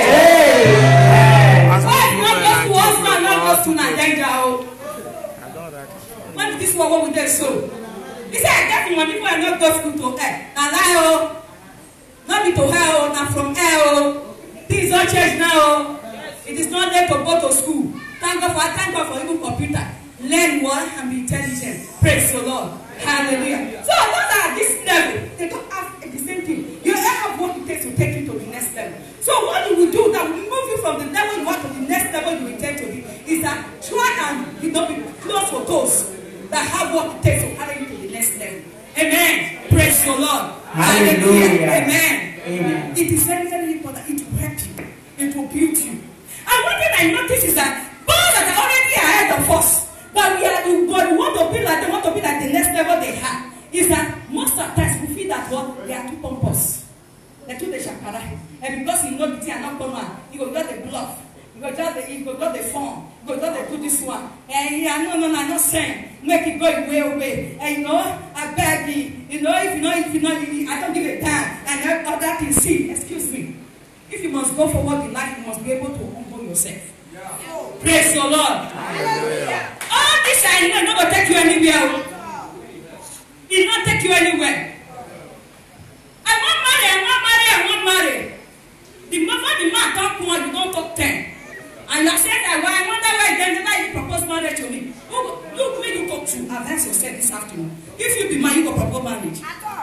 Not just to husband, not just to Nigeria. When this was what we did so. He said, I get money people are not go school to hell. Now lie, not be to hell, not from hell. Things don't change now. It is not late to go to school. Thank God for even computer. Learn one and be intelligent. Praise the Lord. Hallelujah. So those are at this level. They don't have the same thing. You have what it takes to take you to the next level. So what you will do that will move you from the level you want to the next level you intend to be is that try and be close for those that have what it takes to carry you to the next level. Amen. Praise the Lord. Hallelujah. Amen. Amen. It is very, very important. It will help you. It will build you. And one thing I I notice is that those that are already ahead of us, but we want to be like the next level they have, is that most of the times we feel that what they are too pompous. They're too the shakara. And because you know the thing are not common, you go get the bluff. You go get the phone. You go get the do this one. And yeah, no, I'm not saying. Make it go away. And you know, I beg you. If you know, I don't give a damn. And all that is see. Excuse me. If you must go forward in life, you must be able to humble yourself. Yeah. Praise the Lord. Hallelujah. All this I know not going to take you anywhere. It will not take you anywhere. I won't marry. The moment the man talk one, you don't talk 10. And I said, I wonder why you propose marriage to me. Look, when you talk to advance yourself this afternoon. If you be mine, you go propose marriage.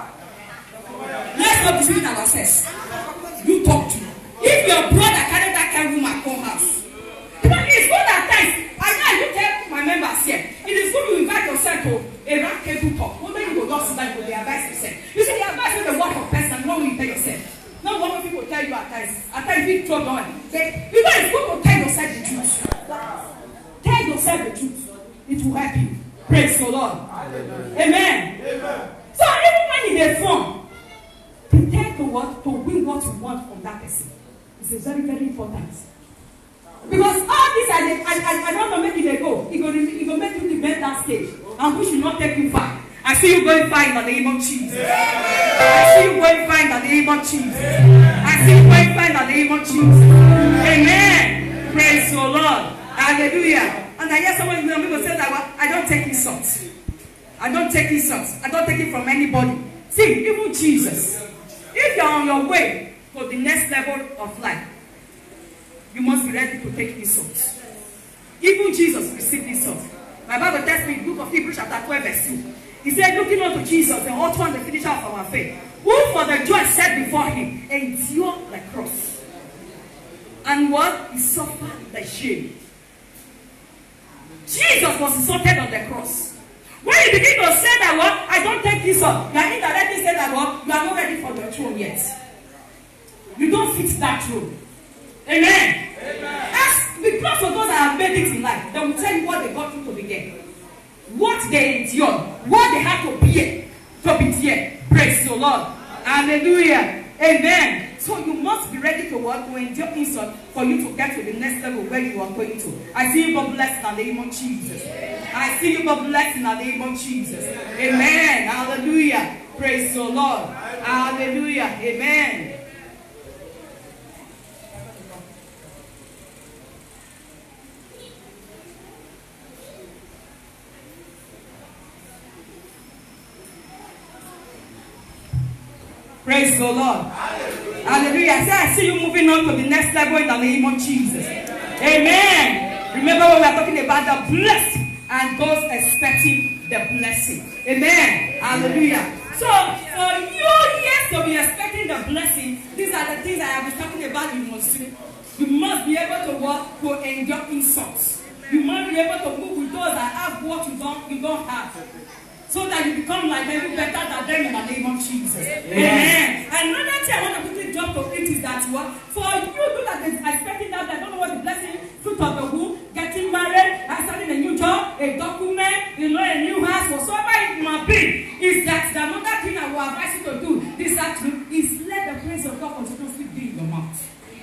Let's not deceive ourselves. You talk to. If your brother carry that kind of woman come house, because it's good at times. I know you tell my members here. It is good you invite yourself to a round table talk. When you go down to that, you will advise yourself. You see, the advice is the word of person, not what you tell yourself. Not what people tell you at times. At times you throw down. Because it's good to tell yourself the truth. Tell yourself the truth. It will help you. Praise the Lord. Amen. So even when in a form, pretend to win what you want from that person. It's very, very important. Because all this, I don't want to make it a go. It will make you debate that stage. And we should not take you far. I see you going far in the name of Jesus. I see you going far in the name of Jesus. I see you going far in the name of Jesus. Amen. Praise the Lord. Hallelujah. And I hear someone people say that I don't take insults. I don't take insults. I don't take it from anybody. See, even Jesus. If you're on your way to the next level of life, you must be ready to take insults. Even Jesus received insults. My Bible tells me in the book of Hebrews chapter 12 verse 2. He said, looking unto Jesus, the author and the finisher of our faith, who for the joy set before him endured the cross. And what? He suffered the shame. Jesus was insulted on the cross. When you begin to say that what? I don't take insult. You are indirectly saying that what? You are not ready for the throne yet. You don't fit that throne. Amen. As because of those that have made it in life, they will tell you what they got through to begin. What they endured, what they had to be here. Praise the Lord. Hallelujah. Amen. So you must be ready to work to endure insult for you to get to the next level where you are going to. I see you God blessed in the name of Jesus. I see you God blessed in the name of Jesus. Amen. Hallelujah. Praise the Lord. Hallelujah. Amen. Praise the Lord. Hallelujah. I see you moving on to the next level in the name of Jesus. Amen. Remember when we are talking about the blessed and those expecting the blessing. Amen. Hallelujah. So for you, yes, to be expecting the blessing, these are the things I have been talking about. You must be able to work to endure insults. You must be able to move with those that have what you don't have. So that you become like them, better than them in the name of Jesus. Amen. Another thing I want to quickly jump to it is that what for you that is expecting that I don't know what the blessing, fruit of the womb, getting married, starting a new job, a document, a new house, whatsoever it might be, is that the another thing I will advise you to do this afternoon is let the praise of God continuously be in your mouth.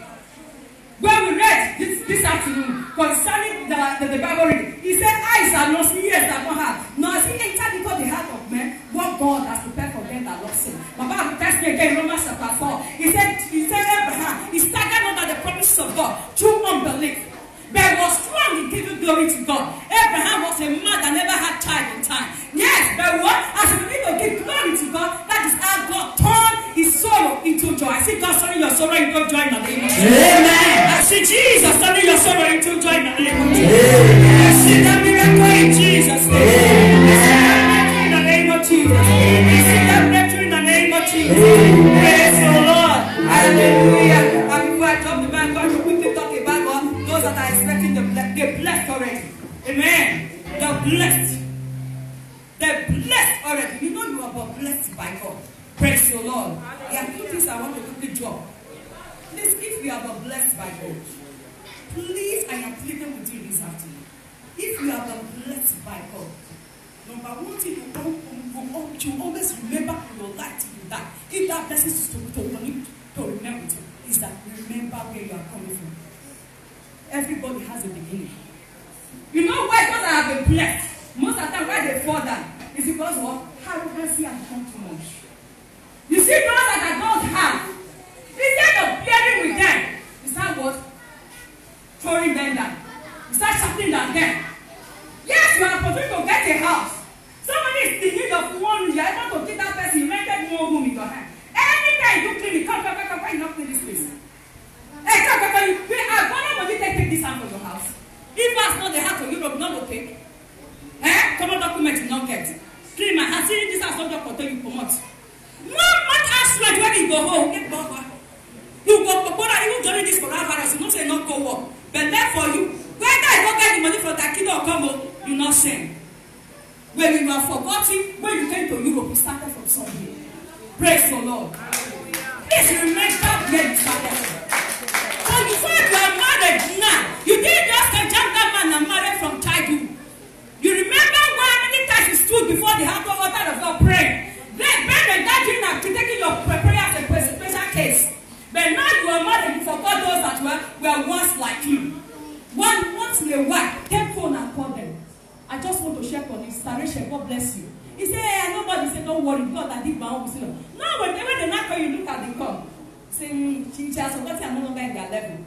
When we read this afternoon concerning the Bible reading, he said, eyes are not seen, ears are not heard, nor has it entered into the heart of men what God has prepared for them that love him. My Bible tells me again, Romans chapter 4, he said Abraham, he staggered under the promises of God through unbelief. But was strong in giving glory to God. Abraham was a man that never had child in time. Yes, but what? As we need to give glory to God, that is how God turned his sorrow into joy. I see God turning your sorrow into joy in the name of Jesus. Amen. I see Jesus turning your sorrow into joy in the name of Jesus. I see that miracle in Jesus' name. I see that breakthrough in the name of Jesus. I see that breakthrough in the name of Jesus. Praise the Lord. Hallelujah. And before I drop the man, God will quickly talk about God. Those that are expecting the blessed already. Amen. The blessed. The blessed already. You know you are blessed by God. Praise the Lord. There are two things I want to quickly drop. Please, if you are blessed by God, please, I am pleading with you this afternoon. If you have been blessed by God, number one thing you always remember in your life till you die, if that blessing is to remember with you, is that remember where you are coming from. Everybody has a beginning. You know why those that have been blessed, most of the time why they fall down, is because of arrogancy and come too much. You see those that don't have, instead of bearing with them, you start what? Throwing them down. You start shouting at them. Yes, you are opportunity to get a house. Somebody is in need of one room. You are able to give that person, you rented one room in your hand. Anytime you clean it, come, why you not clean this place? Hey, come, I'm going to take this out of your house. If that's not the house of Europe, not okay. Come on, document you not get. Clean my house. See this house not your control, you come out. No matter how straight when you go home, get back. You go, even during this coronavirus, you not say not go work. But there for you, whether I don't get the money from that kid or come home, you not send. When you are forgotten, when you came to Europe, you started from somewhere. Praise the Lord. Please remember where you started from. So you said you are married now. You didn't just jump that man and marry from childhood. You remember how many times you stood before the hot water of God praying. Then Ben and Dad have been taking your prayer as a special case. But now you are married, you forgot those that were once like you. Once in a while, take phone and call them. I just want to share for this. Tarisha, God bless you. He said, hey, nobody said, don't worry, God, I did my own. No, when they not call you, look at the call. Say, she has forgotten I'm no longer in their level.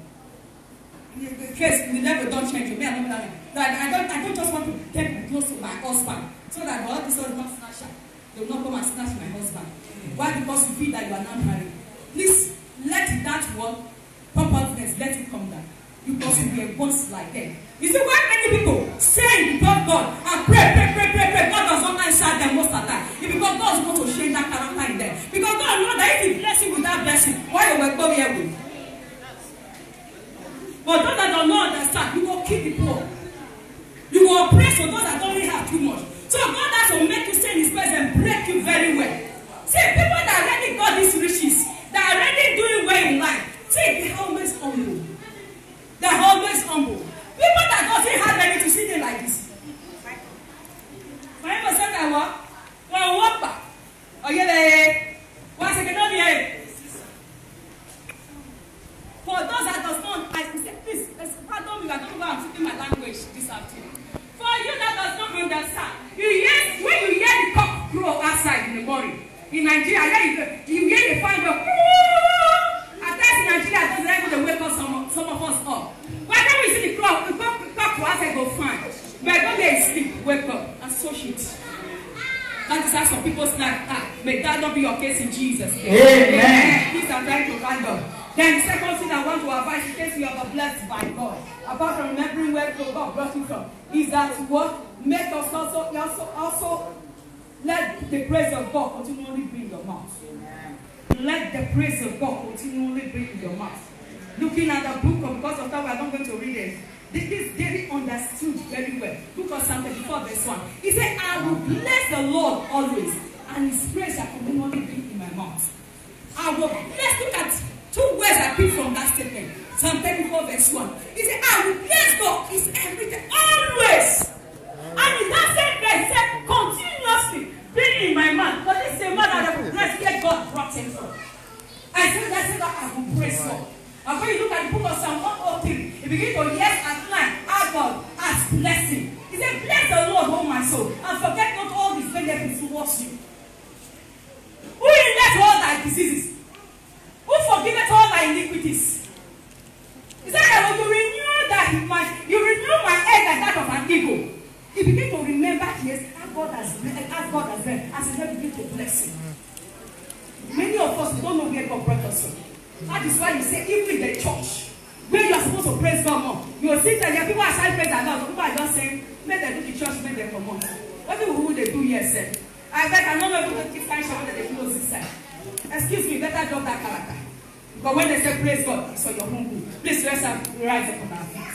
In case the level don't change, you may not know. I don't just want to take me close to my husband so that all this will not snatch up. They will not come and snatch my husband. Why? Because you feel that you are not married. Please let that word, purposeness, let it come down. Because you were once like them. You see why many people say because God and pray, God does not answer them most of the time. It's because God wants to change that character in them. Because God knows that if He bless you with that blessing, why you will go here with? But those that don't know understand, you will keep the poor. You will oppress for those that don't really have too much. So God has to make you stay in His presence and break you very well. See, people that already got these riches, that are already doing well in life, see, they're always humble. They're always humble. People that doesn't have anything to see them like this. My name is Sakawa. Well, what back? Oh, yeah, once again, don't hear. For those that does not, I say, please, pardon me, I don't know why I'm speaking my language this afternoon. For you that does not understand, when you hear the cock crow outside in the morning, in Nigeria, you hear the fire go, at times in Nigeria, doesn't able to wake up some of us up. Why don't we see the cock outside go fine? But don't they sleep, wake up, and so shit. That is how some people snap. May that not be your case in Jesus' name. Amen. Please, I'm trying to find out. Then the second thing I want to advise in case you are blessed by God, apart from remembering where God brought you from, is that what make us also let the praise of God continually be in your mouth. Let the praise of God continually be in your mouth. Looking at the book of, because of that we are not going to read it. This David understood very well. Book of Psalm 34 verse 1. He said, I will bless the Lord always, and His praise shall continually be in my mouth. I will bless. Look at two words I picked from that statement. Psalm 34 verse 1. He said, I will bless God. It's everything. Always. And in that same verse, he said, continuously being in my mouth. But this is a man that I will bless where God brought him from. I said that I will praise God. And when you look at the book of Psalm 103, you begin to hear at night how God has blessing. He said, bless the Lord, oh my soul, and forget not all His benefits towards you. Who healeth all thy diseases? Who forgiveth all thy iniquities? He said, I will renew my head like that of an eagle. He began to remember, yes, how God has done, as He begin to bless him. Many of us don't know where God brought us from. That is why you say, even in the church, where you are supposed to praise God more, you will see that there are people are saying praise God, people are just saying, make them do the church, make them come on. What do they do here, sir? I bet I'm not able to keep kind of that they close this side. Excuse me, better drop that character. But when they say praise God, it's for your own good. Please rise up on our feet.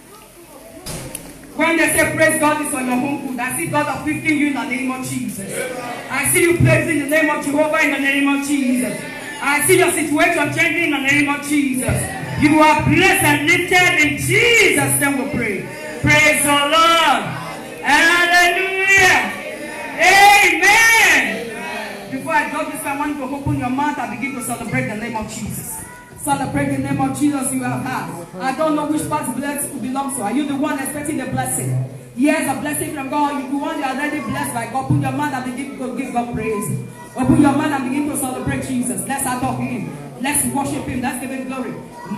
When they say praise God, it's for your own good. I see God uplifting you in the name of Jesus. I see you praising the name of Jehovah in the name of Jesus. I see your situation changing in the name of Jesus. You are blessed and lifted in Jesus' name we pray. Praise the Lord. Hallelujah. Amen. Before I drop this, I want you to open your mouth and begin to celebrate the name of Jesus. Celebrate the name of Jesus you have had. I don't know which part blessing belongs to. Are you the one expecting the blessing? Yes, a blessing from God. You the one you are already blessed by God. Open your mouth and begin to give God praise. Open your mouth and begin to celebrate Jesus. Let's adore Him. Let's worship Him. Let's give Him glory.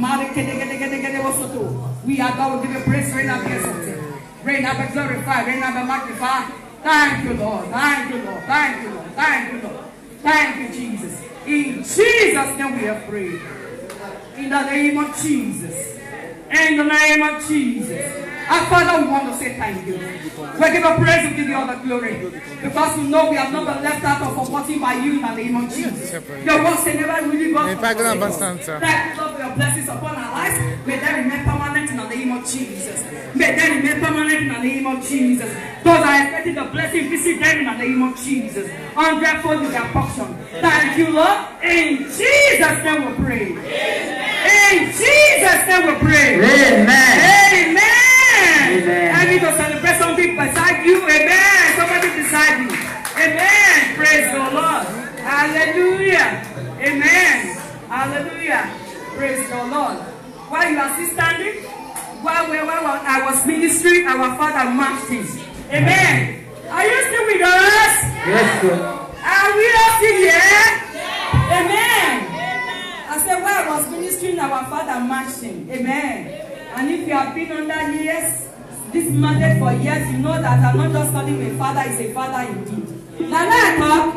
We are God. We give you praise. Reign and be exalted. Reign and be glorified. Reign and be magnified. Thank you, Lord. Thank you, Lord. Thank you, Lord. Thank you, Lord. Thank you, Jesus. In Jesus' name we have prayed. In the name of Jesus. In the name of Jesus. Our Father, we want to say thank you. We give a praise and give you all the glory. Because we know we have not been left out of forgotten by you in the name of Jesus. Your word say never really God for Lord, for your blessings upon our lives. May they remain permanent in the name of Jesus. May they remain permanent in the name of Jesus. Those are expecting the blessing, visit them in the name of Jesus. And therefore is their portion. Thank you, Lord. In Jesus' name we pray. In Jesus' name we pray. Amen. Amen. Amen. I need to celebrate something beside you. Amen. Somebody beside you. Amen. Praise the Lord. Hallelujah. Amen. Hallelujah. Praise the Lord. While you are still standing, while I was ministering, our Father marched in. Amen. Are you still with us? Yes, sir. Are we all still here? Amen. I said, while I was ministering, our Father marched in. Amen. And if you have been under years, this mandate for years, you know that I'm not just calling a father, is a father indeed. Now I talk.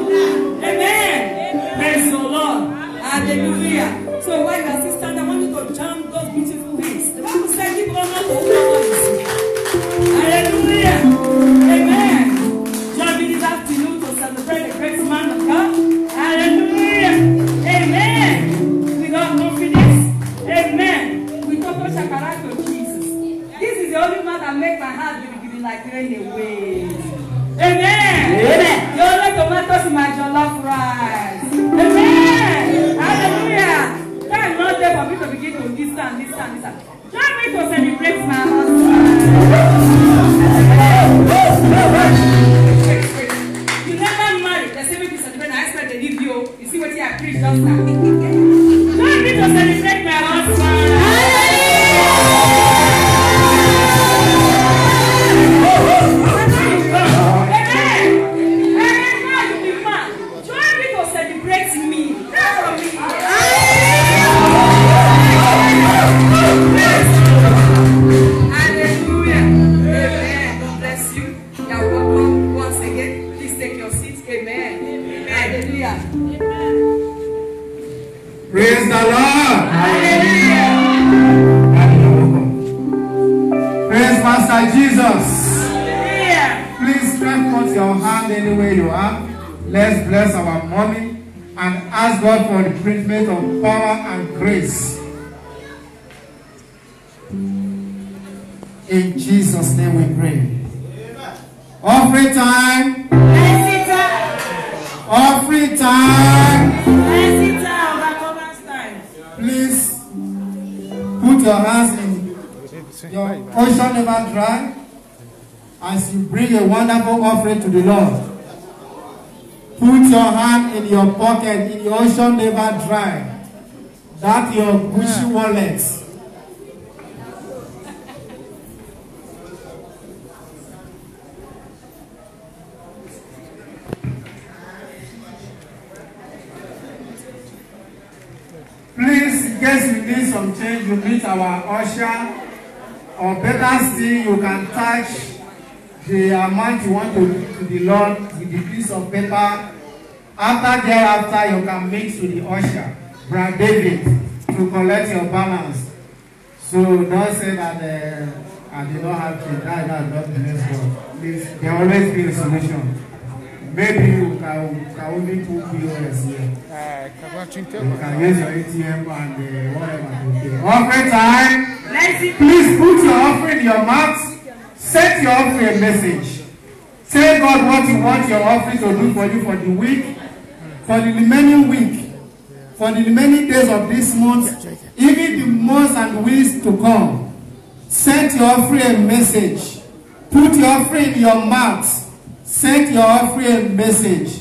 Amen. Praise the Lord. Hallelujah. So while you are still standing, I want you to jump those beautiful hands. The Bible says, give honor to whoever you see. Hallelujah. Amen. Join me this afternoon to celebrate the great man of God. Hallelujah. Amen. With all confidence. Amen. To Jesus. This is the only man that makes my heart give like rain away. Amen. Amen. The only tomatoes in my jollof rice. Amen. Hallelujah. Time not there for me to begin to this and this and this. Join me to celebrate my husband. You never married. The same way you celebrate, I expect they give you. You see what I preach just now. Join me to celebrate my husband.
Praise the Lord. Hallelujah. Praise Master Jesus. Hallelujah. Please stretch out your hand anywhere you are. Let's bless our mommy and ask God for the treatment of power and grace. In Jesus' name we pray. Offering time. Offering time. Please put your hands in your ocean never dry as you bring a wonderful offering to the Lord. Put your hand in your pocket in your ocean never dry. That's your Gucci wallet. Please, in case you need some change, you meet our usher, or better still, you can touch the amount you want to the Lord with the piece of paper. Thereafter, you can mix with the usher, Brother David, to collect your balance. So don't say that I did not have to die, that not bless God. Please, there always be a solution. Maybe you can only put POS here. You can use your ATM and whatever. Offering time. Please put your offering in your mouth. Set your offering a message. Say God what you want your offering to do for you for the week, for the remaining week, for the remaining days of this month, even the months and weeks to come. Send your offering a message. Put your offering in your mouth. Send your offering a message.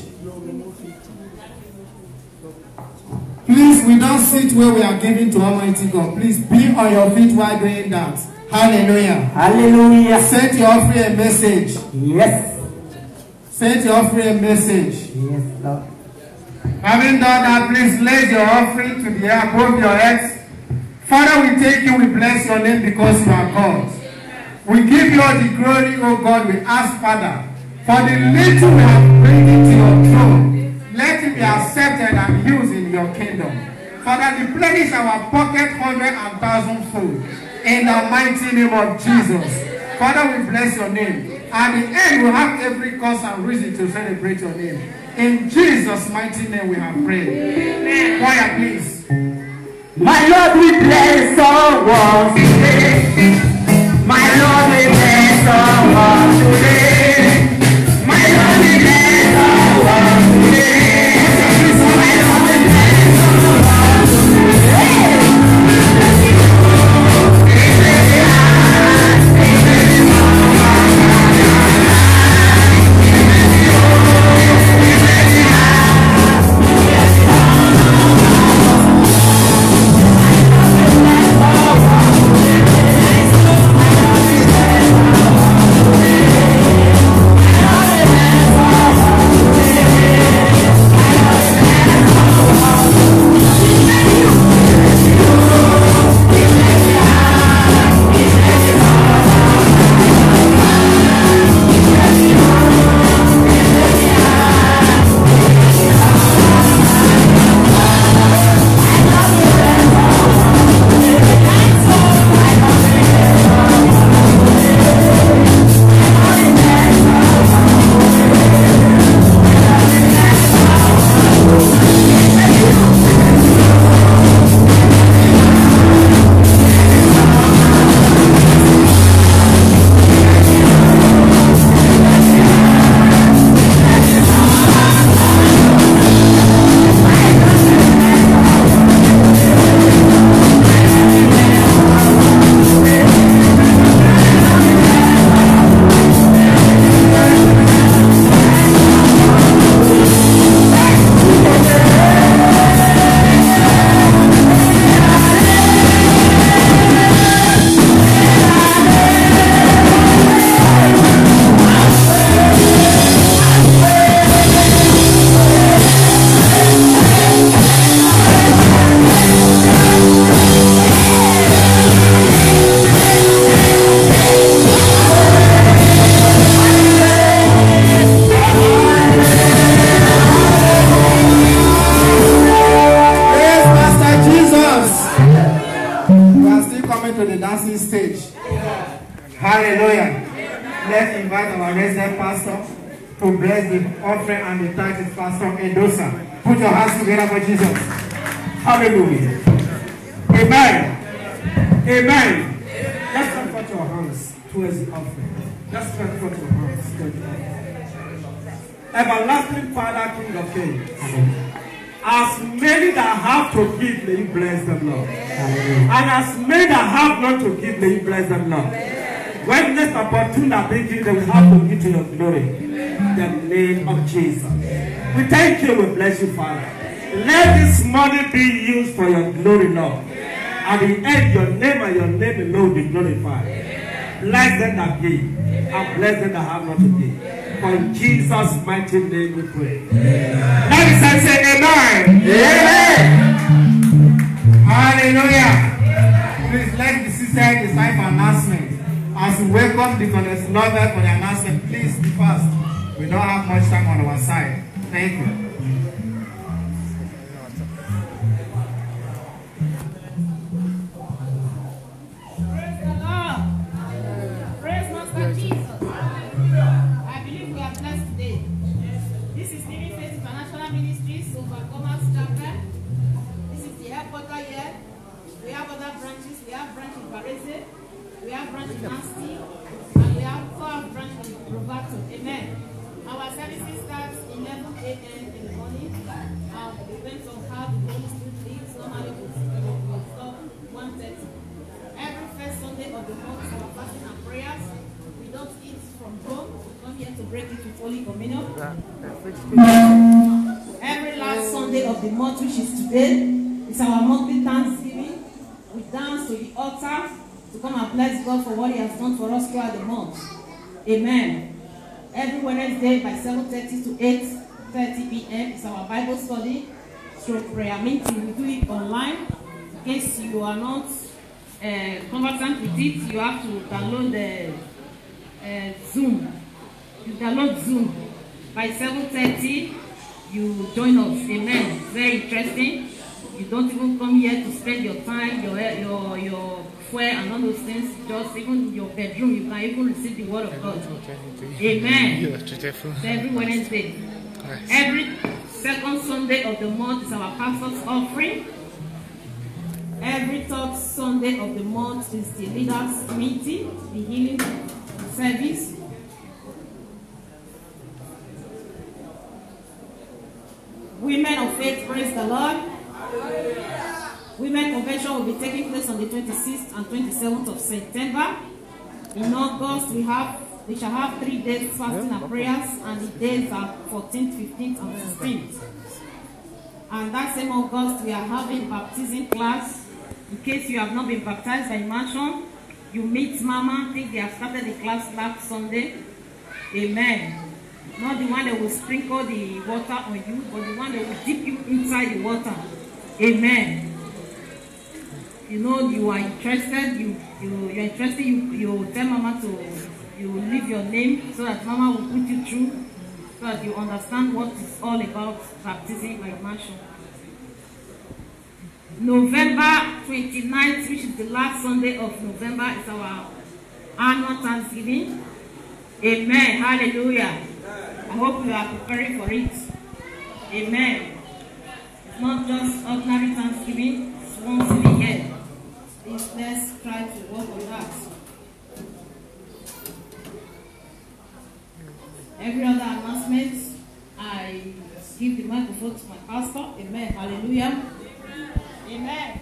Please, we don't sit where we are giving to Almighty God. Please be on your feet while doing that. Hallelujah.
Hallelujah.
Send your offering a message.
Yes.
Send your offering a message.
Yes, Lord.
Having done that, please lay your offering to the air above your heads. Father, we thank you, we bless your name because you are God. We give you all the glory, O God. We ask, Father, for the little we have bring into your throne, let it be accepted and used in your kingdom. Father, replenish our pocket 100,000 fold in the mighty name of Jesus. Father, we bless your name. At the end, we have every cause and reason to celebrate your name. In Jesus' mighty name we have prayed. Amen. Choir, please.
My Lord, we bless our walls today. My Lord, we bless our walls today. My Lord, we bless our walls today. My Lord, we bless our walls today.
to bless the offering and the tithe pastor Endosa. Put your hands together for Jesus. Hallelujah. Amen. Amen. Let's stretch out your hands towards the offering. Let's stretch out your hands towards the offering. Everlasting Father, King of Kings. As many that have to give, may you bless them, Lord. And as many that have not to give, may you bless them, Lord. When next opportunity they will have to give to your glory. In the name of Jesus. We thank you, we bless you, Father. Let this money be used for your glory, Lord. At the end, your name and your name alone be glorified. Bless them that give, and bless them that have not to give. For in Jesus' mighty name we pray. Let us say amen. Amen. Hallelujah. Please let the sister decide for announcement. As we welcome the Goddess Lover for the announcement, please be fast. We don't have much time on our side. Thank you.
Praise the Lord. Praise Master Jesus. I believe we are blessed today. This is Living Faith International Ministries, Overcomers Chapel. This is the headquarters here. We have other branches. We have branch in Barese. We have branch in Nancy, and we have 4 branches in Roberto. Amen. Our services start 11 a.m. in the morning. It depends on how the Holy Spirit leads. Normally, we'll stop Holy Communion. Every last Sunday of the month, which is today, is our monthly Thanksgiving. We dance to the altar to come and bless God for what He has done for us throughout the month. Amen. Every Wednesday by 7:30 to 8:30 p.m. is our Bible study, stroke prayer meeting. We do it online. In case you are not conversant with it, you have to download the Zoom. You download Zoom. By 7:30, you join us. Amen. Very interesting. You don't even come here to spend your time, your fuel and all those things. Just even in your bedroom, you can even receive the word of God. Amen. So every Wednesday. Every second Sunday of the month is our pastor's offering. Every third Sunday of the month is the leaders' meeting, the healing service. Women of faith, praise the Lord. Women convention will be taking place on the 26th and 27th of September. In August, we shall have 3 days fasting and prayers, and the days are 14th, 15th, and 16th. And that same August, we are having baptism class. In case you have not been baptized by immersion, you meet Mama. I think they have started the class last Sunday. Amen. Not the one that will sprinkle the water on you, but the one that will dip you inside the water. Amen. You know you are interested, you're interested, you tell Mama you leave your name so that Mama will put you through, so that you understand what it's all about, baptism by immersion. November 29th, which is the last Sunday of November, is our annual Thanksgiving. Amen. Hallelujah. I hope you are preparing for it. Amen. It's not just ordinary Thanksgiving, it's once in a year. Please, let's try to work on that. Every other announcement, I give the microphone to my pastor. Amen. Hallelujah. Amen.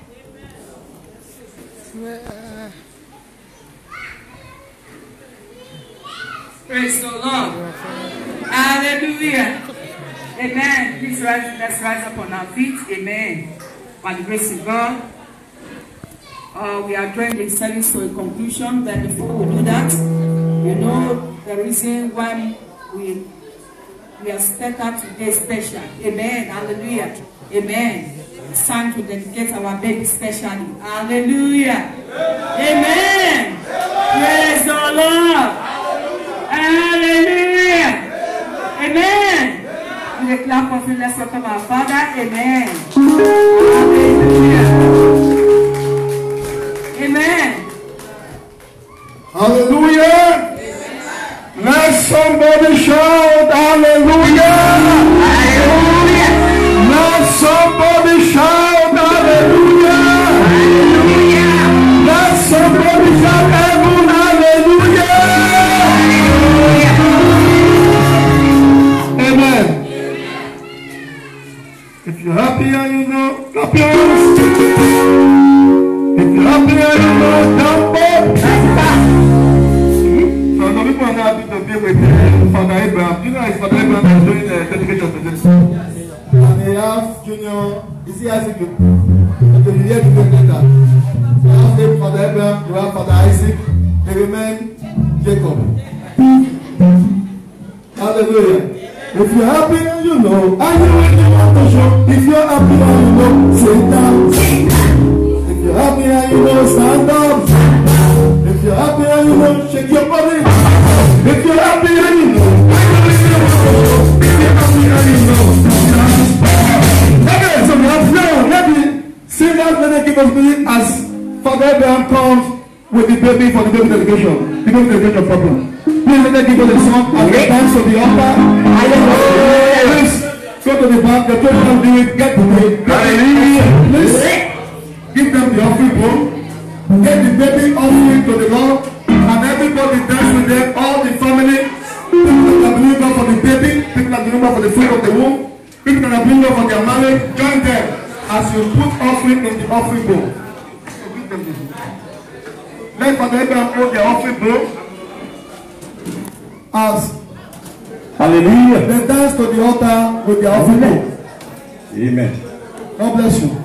Praise the Lord. Hallelujah. Amen. Please let's rise up on our feet. Amen. By the grace of God. We are drawing the service to a conclusion, but before we do that, you know the reason why we are set out today special. Amen. Hallelujah. Amen. It's time to dedicate our baby specially. Hallelujah. Amen. Praise the Lord. Hallelujah. Amen. We declare confidence, let's welcome our Father. Amen. Hallelujah. Amen.
Hallelujah. Let somebody shout hallelujah. Hallelujah. Let somebody shout hallelujah. Hallelujah. Let somebody shout heaven hallelujah. Amen. If you're happy and you know, clap your hands. If you're happy and you know, jump up. So some people are not happy to be with Father Abraham. You know, it's Father Abraham is doing the dedication to this. And they have Junior, is he Isaac? Okay, you hear the good letter. So you have Father Abraham, you have Father Isaac, they remain Jacob. Hallelujah. If you're happy and you know, and you want to show, if you're happy and you know, sit down. If you're happy and you know, stand up. If you're happy and you know, shake your body. If you're happy and you know, if you're happy and you know, okay, so now let me sing that give us music as Father Abraham comes with the baby for the baby dedication. The baby dedication problem. Please let me give us a song as we dance to the altar. Please go to the back, the children do it, get to it. Please give them the offering bowl. Get the baby offering to the Lord, and everybody dance with them, all the family. People that believe God for the baby, people that believe God for the fruit of the womb, people that believe God for their marriage, join them as you put offering in the offering bowl. Let Father Abraham hold the offering bowl as
Hallelujah.
They dance to the altar with their offering.
Amen.
God bless you.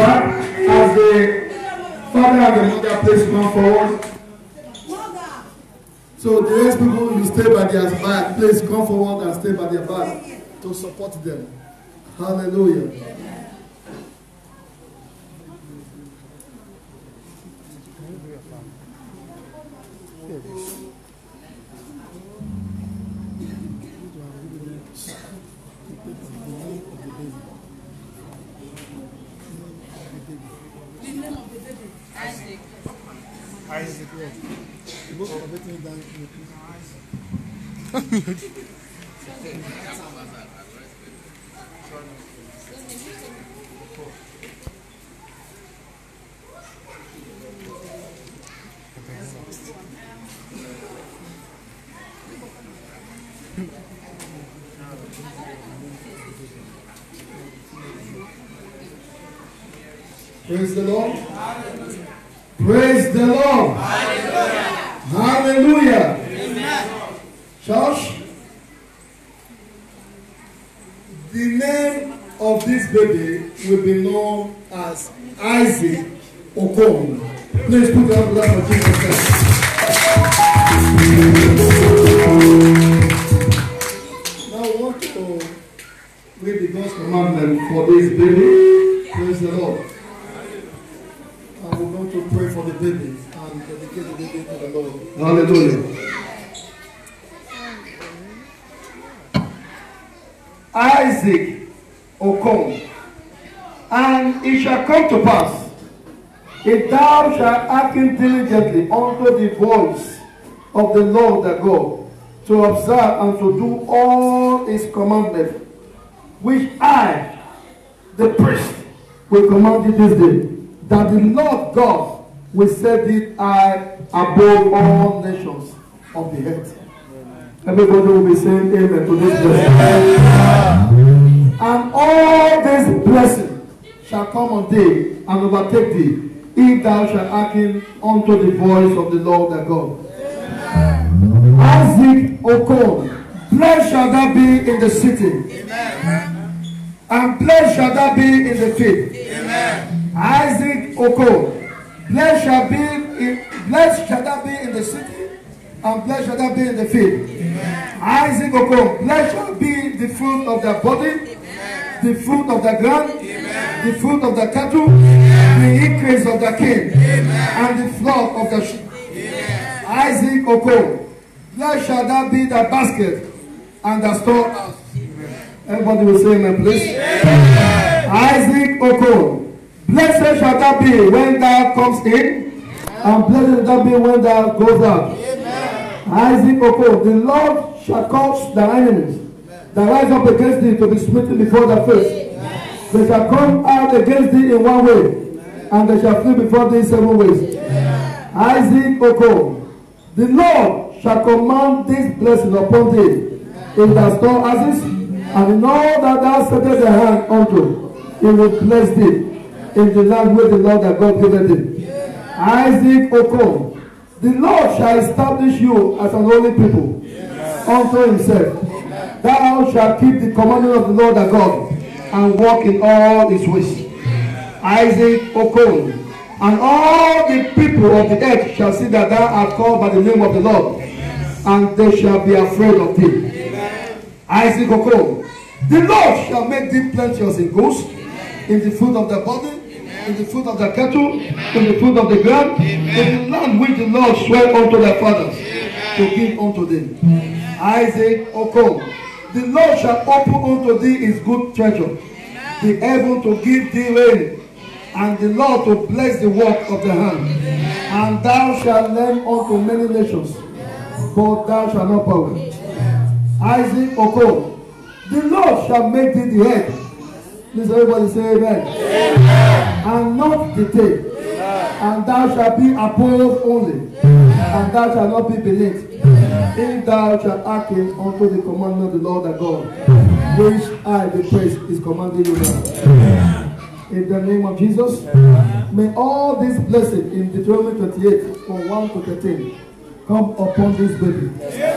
back as the father and the mother please come forward. So the rest people, you stay by their back. Please come forward and stay by their back to support them. Hallelujah.
Isaac. Book of everything done.
Praise the Lord. Praise the Lord. Hallelujah. Amen. Church, the name of this baby will be known as Isaac Okon. Please put your hands up for Jesus Christ. Now I want to read the God's commandment for this baby. Praise the Lord. And we're going to pray for the baby and dedicate the baby to the Lord. Hallelujah. Isaac Okon. And it shall come to pass, if thou shalt hearken diligently unto the voice of the Lord thy God, to observe and to do all his commandments, which I, the priest, will command thee this day, that the Lord God will set thee high above all nations of the earth. Everybody will be saying amen to this blessing. And all this blessing shall come on thee and overtake thee, if thou shalt hearken unto the voice of the Lord thy God. Isaac Okon, blessed shall thou be in the city, and blessed shall thou be in the field. Isaac Okon, blessed shall thou be in the city, and blessed shall thou be in the field. Isaac Okon, blessed shall be the fruit of thy body, the fruit of the ground, the fruit of the cattle, the increase of the king, and the flock of the sheep. Isaac Okon, blessed shall thou be the basket and the storehouse. Everybody will say amen, please. Isaac Okon, blessed shall thou be when thou comes in, and blessed shall thou be when thou goes out. Isaac Okon, the Lord shall cause thy enemies that rise up against thee to be smitten before thy face. They shall come out against thee in one way, and they shall flee before thee 7 ways. Isaac Okon, the Lord shall command this blessing upon thee in thy storehouses, and in all that thou settest thy hand unto, he will bless thee in the land where the Lord thy God giveth thee. Isaac Okon, the Lord shall establish you as an holy people unto himself. Thou shalt keep the commandment of the Lord thy God, and walk in all his ways. Isaac Okon, and all the people of the earth shall see that thou art called by the name of the Lord, and they shall be afraid of thee. Isaac Okon, the Lord shall make thee plenteous in goods, in the fruit of the body, in the fruit of the cattle, in the fruit of the ground, in the land which the Lord sware unto thy fathers to give unto them. Isaac Okon, the Lord shall open unto thee his good treasure, the heaven to give thee rain, and the Lord to bless the work of the hand. And thou shalt lend unto many nations, but thou shalt not borrow. Isaac Okon, the Lord shall make thee the head. Please everybody say amen. And not the tail. And thou shalt be above only, and thou shalt not be beneath. If thou shalt hearken unto the commandment of the Lord thy God, which I, the priest, is commanding you now. In the name of Jesus, may all this blessing in Deuteronomy 28 from 1 to 13 come upon this baby.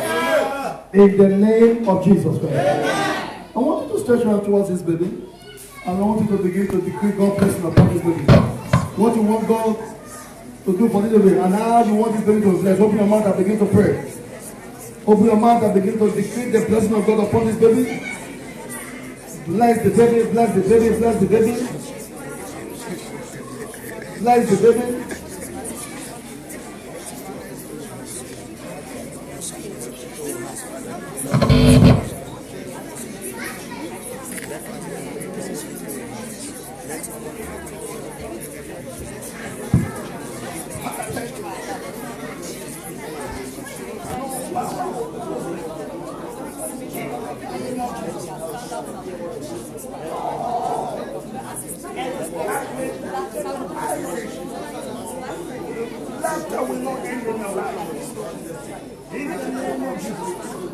In the name of Jesus Christ. I want you to stretch your hand towards this baby. And I want you to begin to decree God's blessing upon this baby. What you want God to do for this baby, and how you want this baby to bless. Open your mouth and begin to pray. Open your mouth and begin to decree the blessing of God upon this baby. Bless the baby, bless the baby, bless the baby. Bless the baby. Laughter will not end in your life. In the name of Jesus.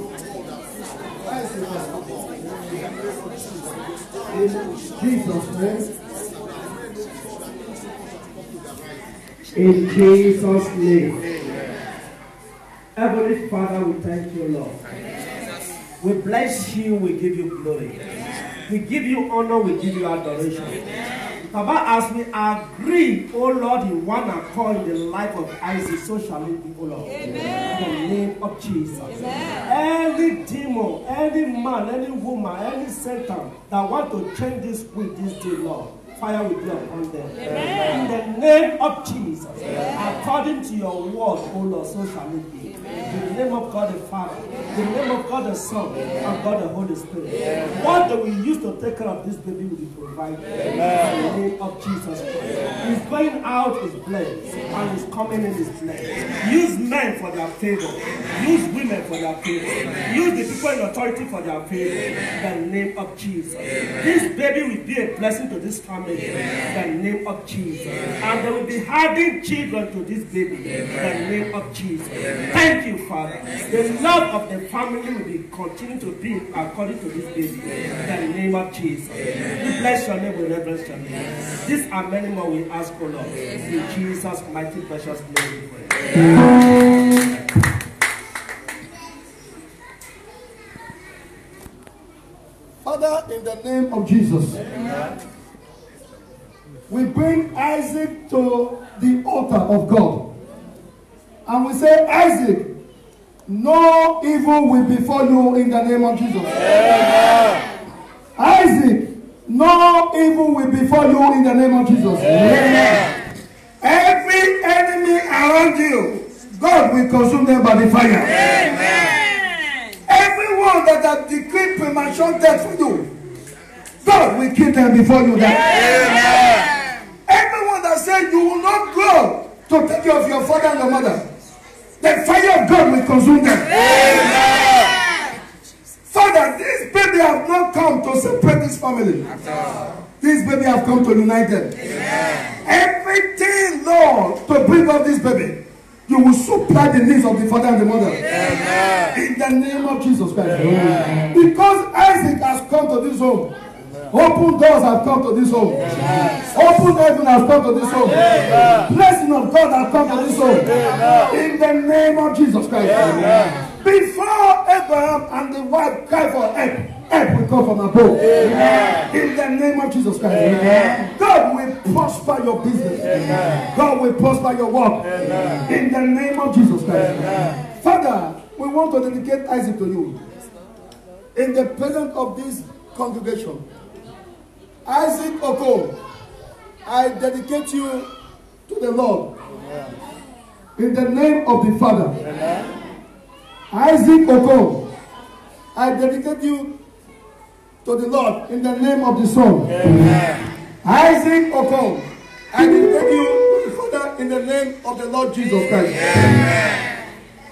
In Jesus' name. Heavenly Father, we thank you, Lord. We bless you, we give you glory. We give you honor, we give you adoration. Baba, as we agree, oh Lord, in one accord in the life of Isaac, so shall it be, oh Lord. Amen. In the name of Jesus. Amen. Any demon, any man, any woman, any Satan that want to change this with this day, Lord, fire will be upon them. Amen. In the name of Jesus. Amen. According to your word, oh Lord, so shall it be. Amen. In the name of God the Father, in the name of God the Son, and God the Holy Spirit. Amen. What that we use to take care of this baby will be provided. Amen. In the name of Jesus Christ. He's going out is blessed, and he's coming in is blessed. Use men for their favor. Use women for their favor. Use the people in authority for their favor. In the name of Jesus. This baby will be a blessing to this family. In the name of Jesus. And they will be having children to this baby. In the name of Jesus. Thank you, Father. The love of the family will be continue to be according to this baby. In the name of Jesus. We bless your name, we reverence your name. These are many more we ask, O Lord. In Jesus' mighty precious name we pray. Father, in the name of Jesus, we bring Isaac to the altar of God. And we say, Isaac, no evil will befall you in the name of Jesus. Amen. Isaac, no evil will befall you in the name of Jesus. Amen. Every enemy around you, God will consume them by the fire. Amen. Everyone that has decreed premature death for you, God will kill them before you die. Amen. Everyone that said you will not grow to take care of your father and your mother, the fire of God will consume them. Amen. Father, this baby have not come to separate this family. This baby have come to unite them. Amen. Everything, Lord, to bring up this baby, you will supply the needs of the father and the mother. Amen. In the name of Jesus Christ. Amen. Because Isaac has come to this home. Open doors have come to this home. Amen. Open heaven has come to this home. Amen. Blessing of God has come to this home. Amen. In the name of Jesus Christ. Amen. Before Abraham and the wife cried for help will come from above. Amen. In the name of Jesus Christ. Amen. God will prosper your business. Amen. God will prosper your work. Amen. In the name of Jesus Christ. Amen. Father, we want to dedicate Isaac to you. In the presence of this congregation, Isaac Oko, I dedicate you to the Lord. Amen. In the name of the Father. Amen. Isaac Oko, I dedicate you to the Lord in the name of the Son. Amen. Isaac Oko, I dedicate you to the Father in the name of the Lord Jesus Christ. Amen.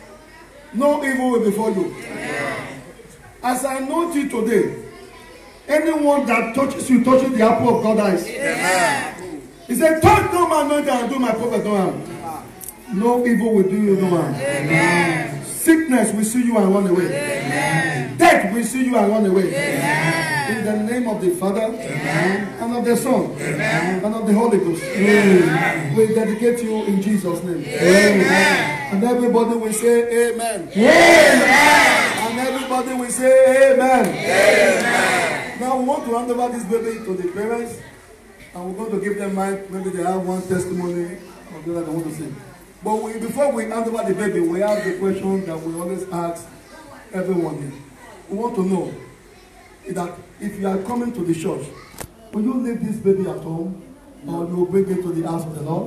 No evil will befall you. Amen. As I know you today, anyone that touches you touches the apple of God's eyes. Amen. He said, touch no man, no and do my prophet no harm. No evil will do you no harm. Amen. Sickness will see you and run away. Amen. Death will see you and run away. Amen. In the name of the Father, amen, and of the Son, amen, and of the Holy Ghost. Amen. We dedicate you in Jesus' name. Amen. And everybody will say amen. Amen. And everybody will say amen. Amen.
Now we want to hand over this baby to the parents, and we're going to give them mic. Maybe they have one testimony or the other they want to say. But before we hand over the baby, we have the question that we always ask everyone here. We want to know that if you are coming to the church, will you leave this baby at home, or you will bring it to the house of the Lord?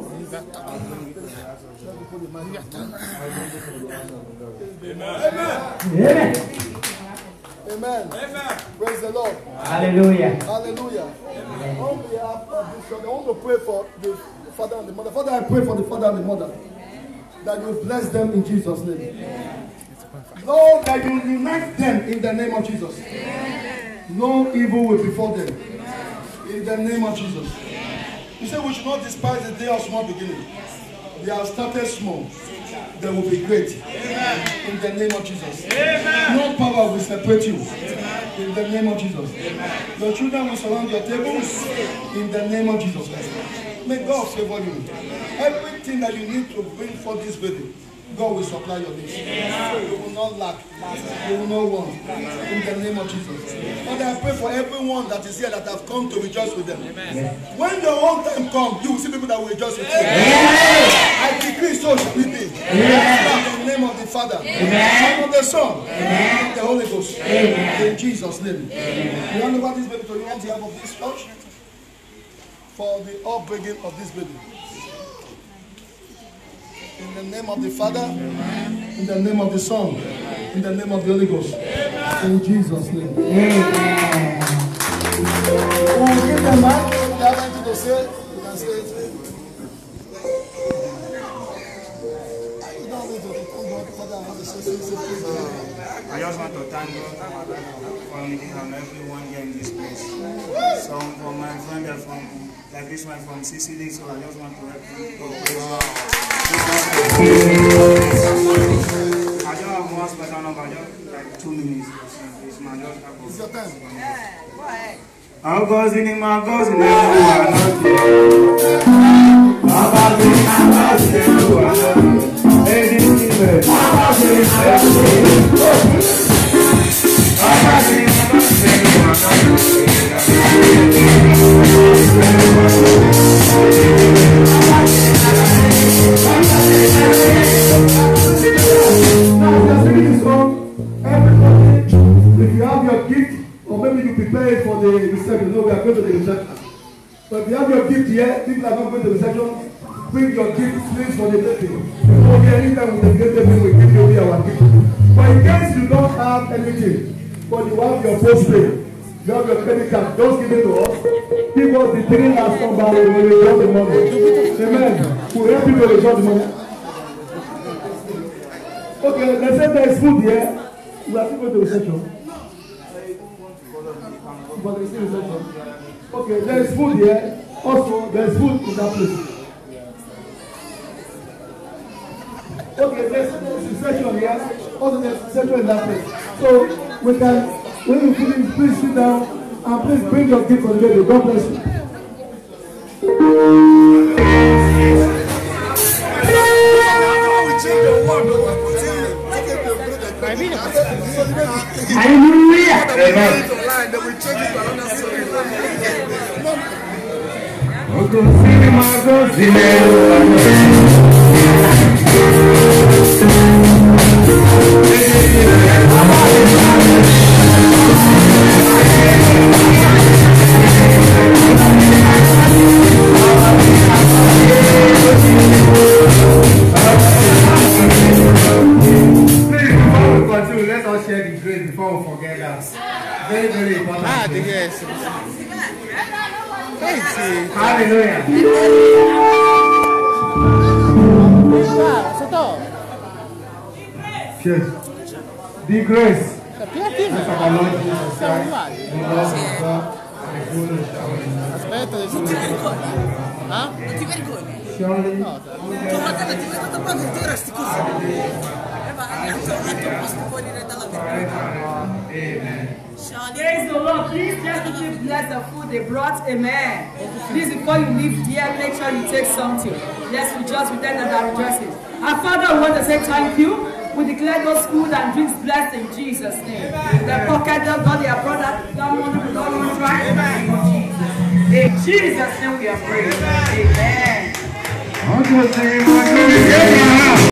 Amen.
Amen. Amen. Praise the Lord.
Hallelujah.
Hallelujah. Amen. On behalf of this church, I want to pray for the father and the mother. Father, I pray for the father and the mother, that you bless them in Jesus' name. Amen. Lord, that you unite them in the name of Jesus. Amen. No evil will befall them. Amen. In the name of Jesus. Amen. You say we should not despise the day of small beginning. They have started small. They will be great. Amen. In the name of Jesus. Amen. No power will separate you. Amen. In the name of Jesus. Amen. Your children will surround your tables. In the name of Jesus. May God favor you. Everything that you need to bring for this baby, God will supply your needs. You will not lack. You will not want. In the name of Jesus. Father, I pray for everyone that is here that have come to rejoice with them. When your own time comes, you will see people that will rejoice with you. I decree so shall it be. In the name of the Father, and of the Son, and of the Holy Ghost. In Jesus' name. We hand over this baby to you on behalf of this church for the upbringing of this baby. In the name of the Father, in the name of the Son, in the name of the Holy Ghost. In Jesus' name. Amen. We will give them back. If you have anything to say, you can say it. You don't need to thank God. Father, I want to say
I just want to thank God for me and everyone here in this place. So for my friend from like this one from Sicily, so I just want to help you. I don't have one special number, just like 2 minutes. It's your time. Go ahead. I'm going in my goes in
if you have your gift, or maybe you prepare for the reception, no, we are going to the reception. But if you have your gift here, people are not going to the reception, bring your gift, please, for the baby. So here, anytime with the baby, we give you our gift. But in case you don't have anything, but you have your postpay, you have your credit card, just give it to us. Give us the 3 last number, we will return the money. Amen. We will help you to return the money. Okay, let's say there is food here. We are still going to reception. But there is still reception. Okay, there is food here. Also, there is food in that place. Okay, there is reception here. Also, there is reception in that place. So, we can, when you finish, please sit down and please bring your gift for the baby. God bless you.
Hallelujah. Amen.
Let us share the grace before we forget that. Very, very important. Hallelujah. Yes. The grace of our Lord Jesus Christ, the love of God, and the fullness of Amen.
Praise the Lord. Please let's bless the food they brought. Amen. Please, before you leave here, make sure you take something. Let's rejoice with them that are rejoicing. Our Father, we want to say thank you. We declare those food and drinks blessed in Jesus' name. The pocket of God, their brother, that money will not run dry. In Jesus' name we are praying. Amen.